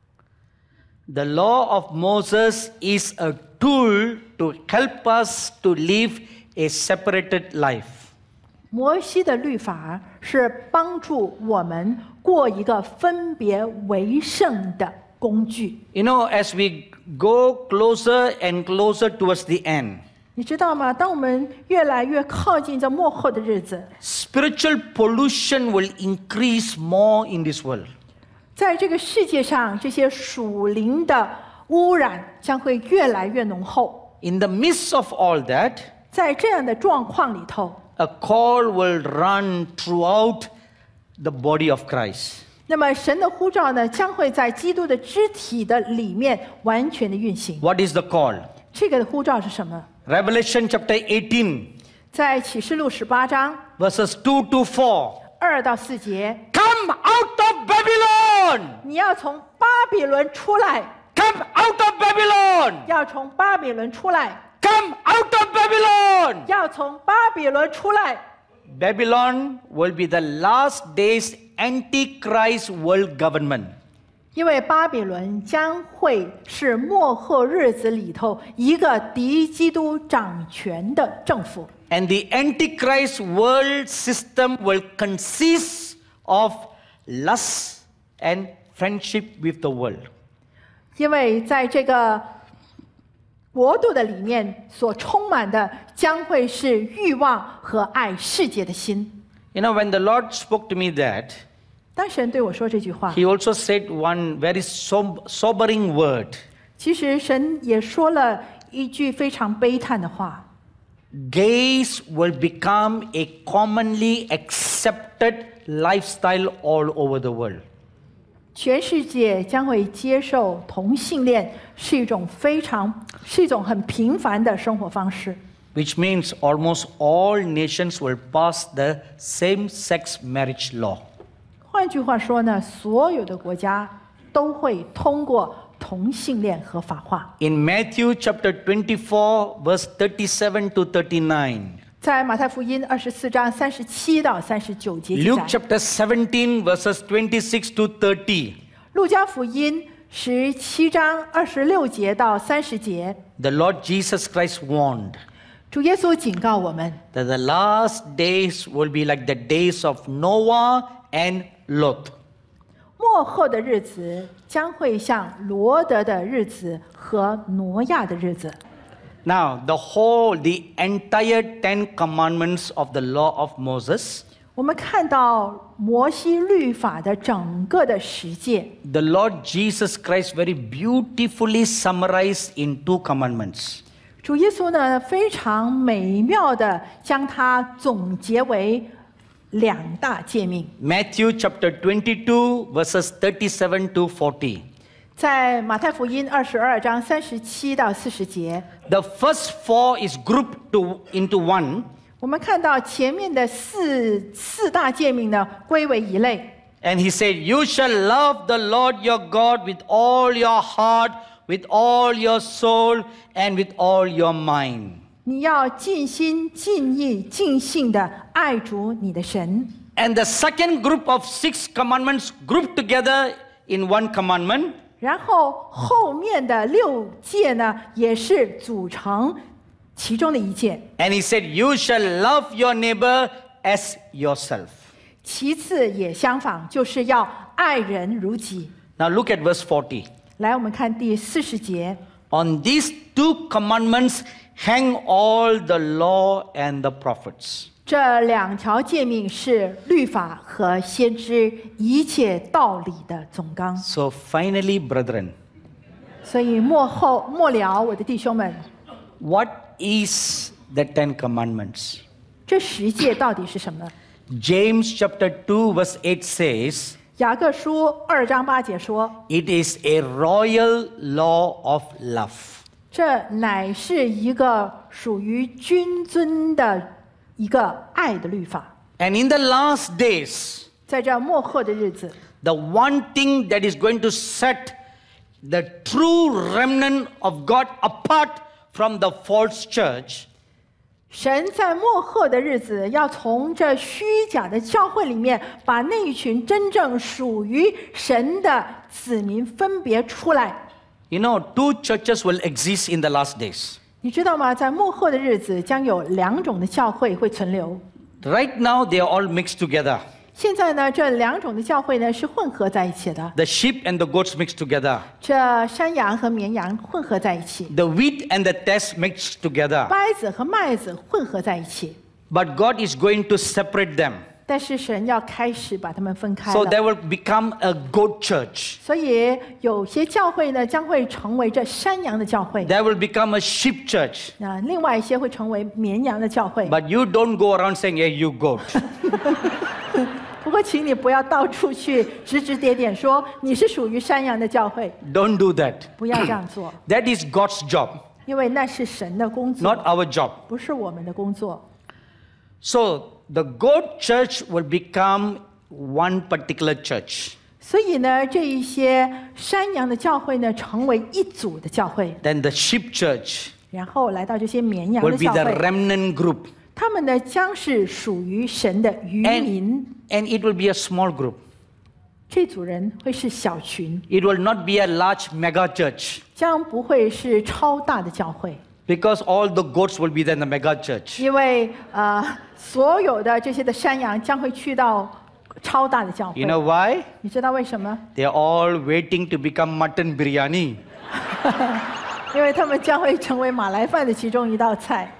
[SPEAKER 1] The law of Moses is a tool to help us to live a separated life.
[SPEAKER 2] 摩西的律法是帮助我们过一个分别为圣的工具。
[SPEAKER 1] You know, as we go closer and closer towards the end,
[SPEAKER 2] 你知道吗？当我们越来越靠近这末后的日子，
[SPEAKER 1] spiritual pollution will increase more in this world.
[SPEAKER 2] 在这个世界上，这些属灵的污染将会越来越浓厚。
[SPEAKER 1] In the midst of all that,
[SPEAKER 2] 在这样的状况里头，
[SPEAKER 1] a call will run throughout the body of Christ.
[SPEAKER 2] 那么神的呼召呢，将会在基督的肢体的里面完全的运行。
[SPEAKER 1] What is the call?
[SPEAKER 2] 这个的呼召是什么？
[SPEAKER 1] Revelation chapter 18,
[SPEAKER 2] 在启示录18章
[SPEAKER 1] verses 2 to 4.
[SPEAKER 2] 2到4节，
[SPEAKER 1] Come out of Babylon!
[SPEAKER 2] 你要从巴比伦出来，
[SPEAKER 1] Come out of Babylon!
[SPEAKER 2] 要从巴比伦出来，
[SPEAKER 1] Come out of Babylon!
[SPEAKER 2] 要从巴比伦出来。
[SPEAKER 1] Babylon will be the last days Antichrist world government.
[SPEAKER 2] 因为巴比伦将会是末后日子里头一个敌基督掌权的政府，
[SPEAKER 1] And the Antichrist world system will consist of lust and friendship with the world.
[SPEAKER 2] 因为在这个国度的里面所充满的将会是欲望和爱世界的心。
[SPEAKER 1] You know, when the Lord spoke to me that,
[SPEAKER 2] 当神对我说这句话，
[SPEAKER 1] He also said one very sobering word.
[SPEAKER 2] 其实神也说了一句非常悲叹的话。
[SPEAKER 1] Gays will become a commonly accepted lifestyle all over the world.
[SPEAKER 2] 全世界将会接受同性恋是一种很平凡的生活方式，
[SPEAKER 1] Which means almost all nations will pass the same-sex marriage law.
[SPEAKER 2] 换句话说呢，所有的国家都会通过同性恋合法化。
[SPEAKER 1] In Matthew chapter 24, verse 37 to 39.
[SPEAKER 2] 在马太福音24章37到39节记
[SPEAKER 1] Luke
[SPEAKER 2] 载，
[SPEAKER 1] chapter 17, verses 26 to 30.
[SPEAKER 2] 路加福音17章26节到30节，
[SPEAKER 1] The Lord Jesus Christ warned
[SPEAKER 2] 主耶稣警告我们，
[SPEAKER 1] that the last days will be like the days of Noah and Lot.
[SPEAKER 2] 末后的日子将会像罗德的日子和挪亚的日子。
[SPEAKER 1] Now, the entire 10 commandments of the law of Moses
[SPEAKER 2] 我们看到摩西律法的整个的实践。
[SPEAKER 1] The Lord Jesus Christ very beautifully summarized in 2 commandments.
[SPEAKER 2] 主耶稣呢，非常美妙的将它总结为2大诫命。
[SPEAKER 1] Matthew chapter 22 verses 37 to 40.
[SPEAKER 2] 在马太福音22章37到40节，
[SPEAKER 1] The first 4 is grouped into one.
[SPEAKER 2] 我们看到前面的四大诫命呢，归为一类。
[SPEAKER 1] And he said, "You shall love the Lord your God with all your heart, with all your soul, and with all your mind."
[SPEAKER 2] 你要尽心、尽意、尽性的爱主你的神。
[SPEAKER 1] And the second group of 6 commandments grouped together in one commandment.
[SPEAKER 2] 然后后面的6诫呢，也是组成其中的一诫。
[SPEAKER 1] And he said, "You shall love your neighbor as yourself."
[SPEAKER 2] 其次也相仿，就是要爱人如己。
[SPEAKER 1] Now look at verse 40.
[SPEAKER 2] 来，我们看第40节。
[SPEAKER 1] On these 2 commandments hang all the law and the prophets.
[SPEAKER 2] 这2条诫命是律法和先知一切道理的总纲。
[SPEAKER 1] So finally, brethren,
[SPEAKER 2] 所以末了，我的弟兄们，
[SPEAKER 1] what is the 10 commandments?
[SPEAKER 2] 这10诫到底是什么？
[SPEAKER 1] James chapter 2 verse 8 says,
[SPEAKER 2] 雅各书2章8节说，
[SPEAKER 1] "It is a royal law of love."
[SPEAKER 2] 这乃是一个属于君尊的一个爱的律法。
[SPEAKER 1] And in the last days,
[SPEAKER 2] 在这末后的日子，
[SPEAKER 1] the one thing that is going to set the true remnant of God apart from the false church,
[SPEAKER 2] 神在末后的日子要从这虚假的教会里面，把那一群真正属于神的子民分别出来。
[SPEAKER 1] you know, 2 churches will exist in the last days.
[SPEAKER 2] 你知道吗？在末后的日子，将有2种的教会会存留。
[SPEAKER 1] Right now, they are all mixed together.
[SPEAKER 2] 现在呢，这2种的教会呢是混合在一起的。
[SPEAKER 1] The sheep and the goats mixed together.
[SPEAKER 2] 这山羊和绵羊混合在一起，
[SPEAKER 1] The wheat and the tares mixed together.
[SPEAKER 2] 稗子和麦子混合在一起。
[SPEAKER 1] But God is going to separate them.
[SPEAKER 2] 但是神要开始把它们分开
[SPEAKER 1] So
[SPEAKER 2] 了。
[SPEAKER 1] there will become a goat church.
[SPEAKER 2] 所以有些教会呢将会成为这山羊的教会，
[SPEAKER 1] There will become a sheep church.
[SPEAKER 2] 那另外一些会成为绵羊的教会。
[SPEAKER 1] But you don't go around saying, "Hey, you goat."
[SPEAKER 2] 不过，请你不要到处去指指点点说你是属于山羊的教会，
[SPEAKER 1] Don't do that.
[SPEAKER 2] 不要这样做，
[SPEAKER 1] That is God's job,
[SPEAKER 2] 因为那是神的工
[SPEAKER 1] not
[SPEAKER 2] 作，
[SPEAKER 1] our job.
[SPEAKER 2] 不是我们的工作。
[SPEAKER 1] So the goat church will become one particular church.
[SPEAKER 2] 所以呢，这一些山羊的教会呢，成为一组的教会，
[SPEAKER 1] Then the sheep church
[SPEAKER 2] 然后来到这些绵羊
[SPEAKER 1] will
[SPEAKER 2] 的
[SPEAKER 1] be
[SPEAKER 2] 教
[SPEAKER 1] the
[SPEAKER 2] 会，
[SPEAKER 1] remnant group.
[SPEAKER 2] 他们呢将是属于神的渔民。
[SPEAKER 1] And it will be a small group.
[SPEAKER 2] 这组人会是小群，
[SPEAKER 1] It will not be a large mega church
[SPEAKER 2] 将不会是超大的教会，
[SPEAKER 1] because all the goats will be there in the mega church.
[SPEAKER 2] 因为所有的这些的山羊将会去到超大的教会。
[SPEAKER 1] You know why?
[SPEAKER 2] 你知道为什么？
[SPEAKER 1] They are all waiting to become mutton biryani.
[SPEAKER 2] 因为他们将会成为马来饭的其中一道菜。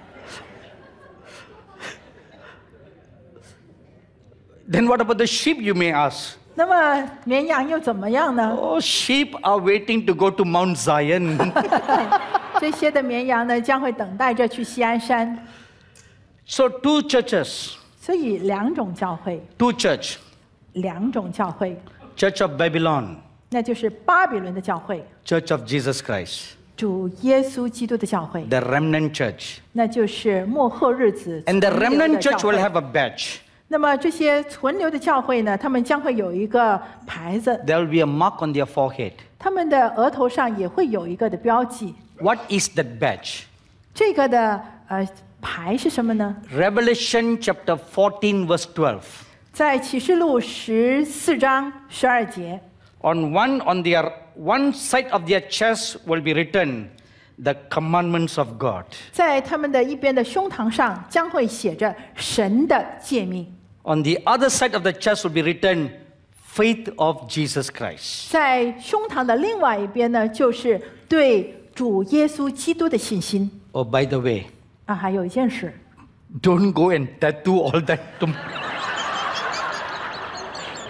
[SPEAKER 1] Then what about the sheep, you may ask?
[SPEAKER 2] 那么绵羊又怎么样呢？
[SPEAKER 1] Oh, sheep are waiting to go to Mount Zion.
[SPEAKER 2] 这些的绵羊呢，将会等待着去锡安山。
[SPEAKER 1] So 2 churches,
[SPEAKER 2] 所以2种教会，
[SPEAKER 1] 2 church,
[SPEAKER 2] 2种教会，
[SPEAKER 1] Church of Babylon,
[SPEAKER 2] 那就是巴比伦的教会，
[SPEAKER 1] Church of Jesus Christ,
[SPEAKER 2] 主耶稣基督的教会，
[SPEAKER 1] the remnant church.
[SPEAKER 2] 那就是末后日子
[SPEAKER 1] And the
[SPEAKER 2] 存留
[SPEAKER 1] remnant
[SPEAKER 2] 的教
[SPEAKER 1] church will
[SPEAKER 2] 会。
[SPEAKER 1] have a badge.
[SPEAKER 2] 那么这些存留的教会呢，他们将会有一个牌子，
[SPEAKER 1] There will be a mark on their forehead.
[SPEAKER 2] 他们的额头上也会有一个的标记。
[SPEAKER 1] What is that badge?
[SPEAKER 2] 这个的牌是什么呢？
[SPEAKER 1] Revelation chapter 14 verse 12.
[SPEAKER 2] 在启示录14章12节，
[SPEAKER 1] On one side of their chest will be written the commandments of God.
[SPEAKER 2] 在他们的一边的胸膛上将会写着神的诫命，
[SPEAKER 1] On the other side of the chest will be written faith of Jesus Christ.
[SPEAKER 2] 在胸膛的另外一边呢，就是对主耶稣基督的信心。
[SPEAKER 1] Oh, by the way,
[SPEAKER 2] 还有一件事，
[SPEAKER 1] don't go and tattoo all that.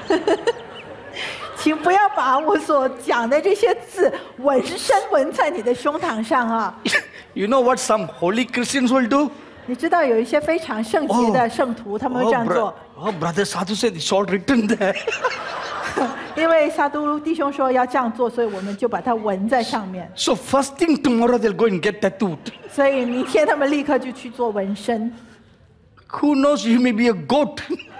[SPEAKER 2] 请不要把我所讲的这些字纹在你的胸膛上啊！
[SPEAKER 1] You know what some holy Christians will do?
[SPEAKER 2] 你知道有一些非常圣洁的圣徒，他们会这样做。
[SPEAKER 1] Brother Sadhu said it's all written there.
[SPEAKER 2] 因为萨都弟兄说要这样做，所以我们就把它纹在上面。
[SPEAKER 1] So first thing tomorrow they'll go and get tattooed.
[SPEAKER 2] 所以明天他们立刻就去做纹身。
[SPEAKER 1] Who knows, you may be a goat.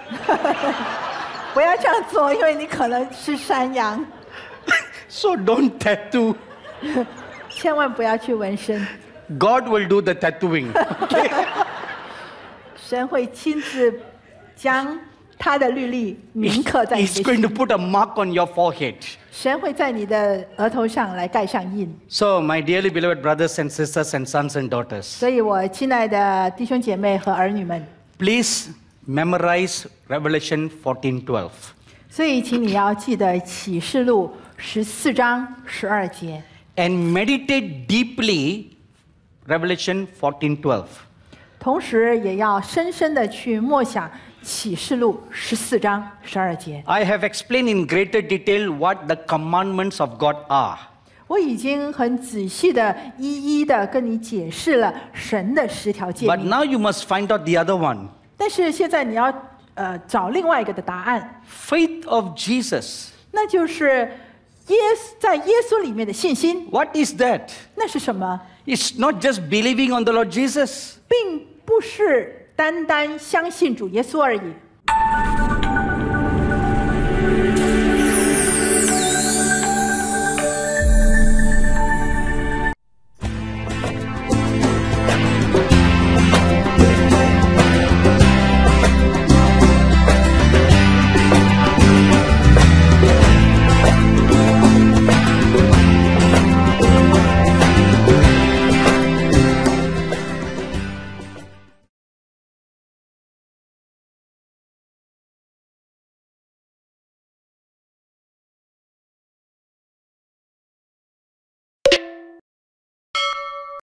[SPEAKER 2] 不要这样做，因为你可能是山羊。
[SPEAKER 1] So don't tattoo.
[SPEAKER 2] 千万不要去纹身。
[SPEAKER 1] God will do the tattooing. Okay?
[SPEAKER 2] 神会亲自将他的律例铭刻在你的
[SPEAKER 1] He's going to
[SPEAKER 2] 心。
[SPEAKER 1] put a mark on your forehead.
[SPEAKER 2] 神会在你的额头上来盖上印。
[SPEAKER 1] So, my dearly beloved brothers and sisters and sons and daughters,
[SPEAKER 2] 所以，我亲爱的弟兄姐妹和儿女们，
[SPEAKER 1] please memorize Revelation 14:12.
[SPEAKER 2] 所以请你要记得启示录14章12节，
[SPEAKER 1] And meditate deeply Revelation 14:12.
[SPEAKER 2] 同时也要深深的去默想启示录14章12节。
[SPEAKER 1] I have explained in greater detail what the commandments of God are.
[SPEAKER 2] 我已经很仔细的一一的跟你解释了神的10条诫
[SPEAKER 1] But
[SPEAKER 2] 命，
[SPEAKER 1] now you must find out the other one.
[SPEAKER 2] 但是现在你要找另外一个的答案，
[SPEAKER 1] Faith of Jesus.
[SPEAKER 2] 那就是在耶稣里面的信心。
[SPEAKER 1] What is that?
[SPEAKER 2] 那是什么？
[SPEAKER 1] It's not just believing on the Lord Jesus.
[SPEAKER 2] 并不是单单相信主耶稣而已，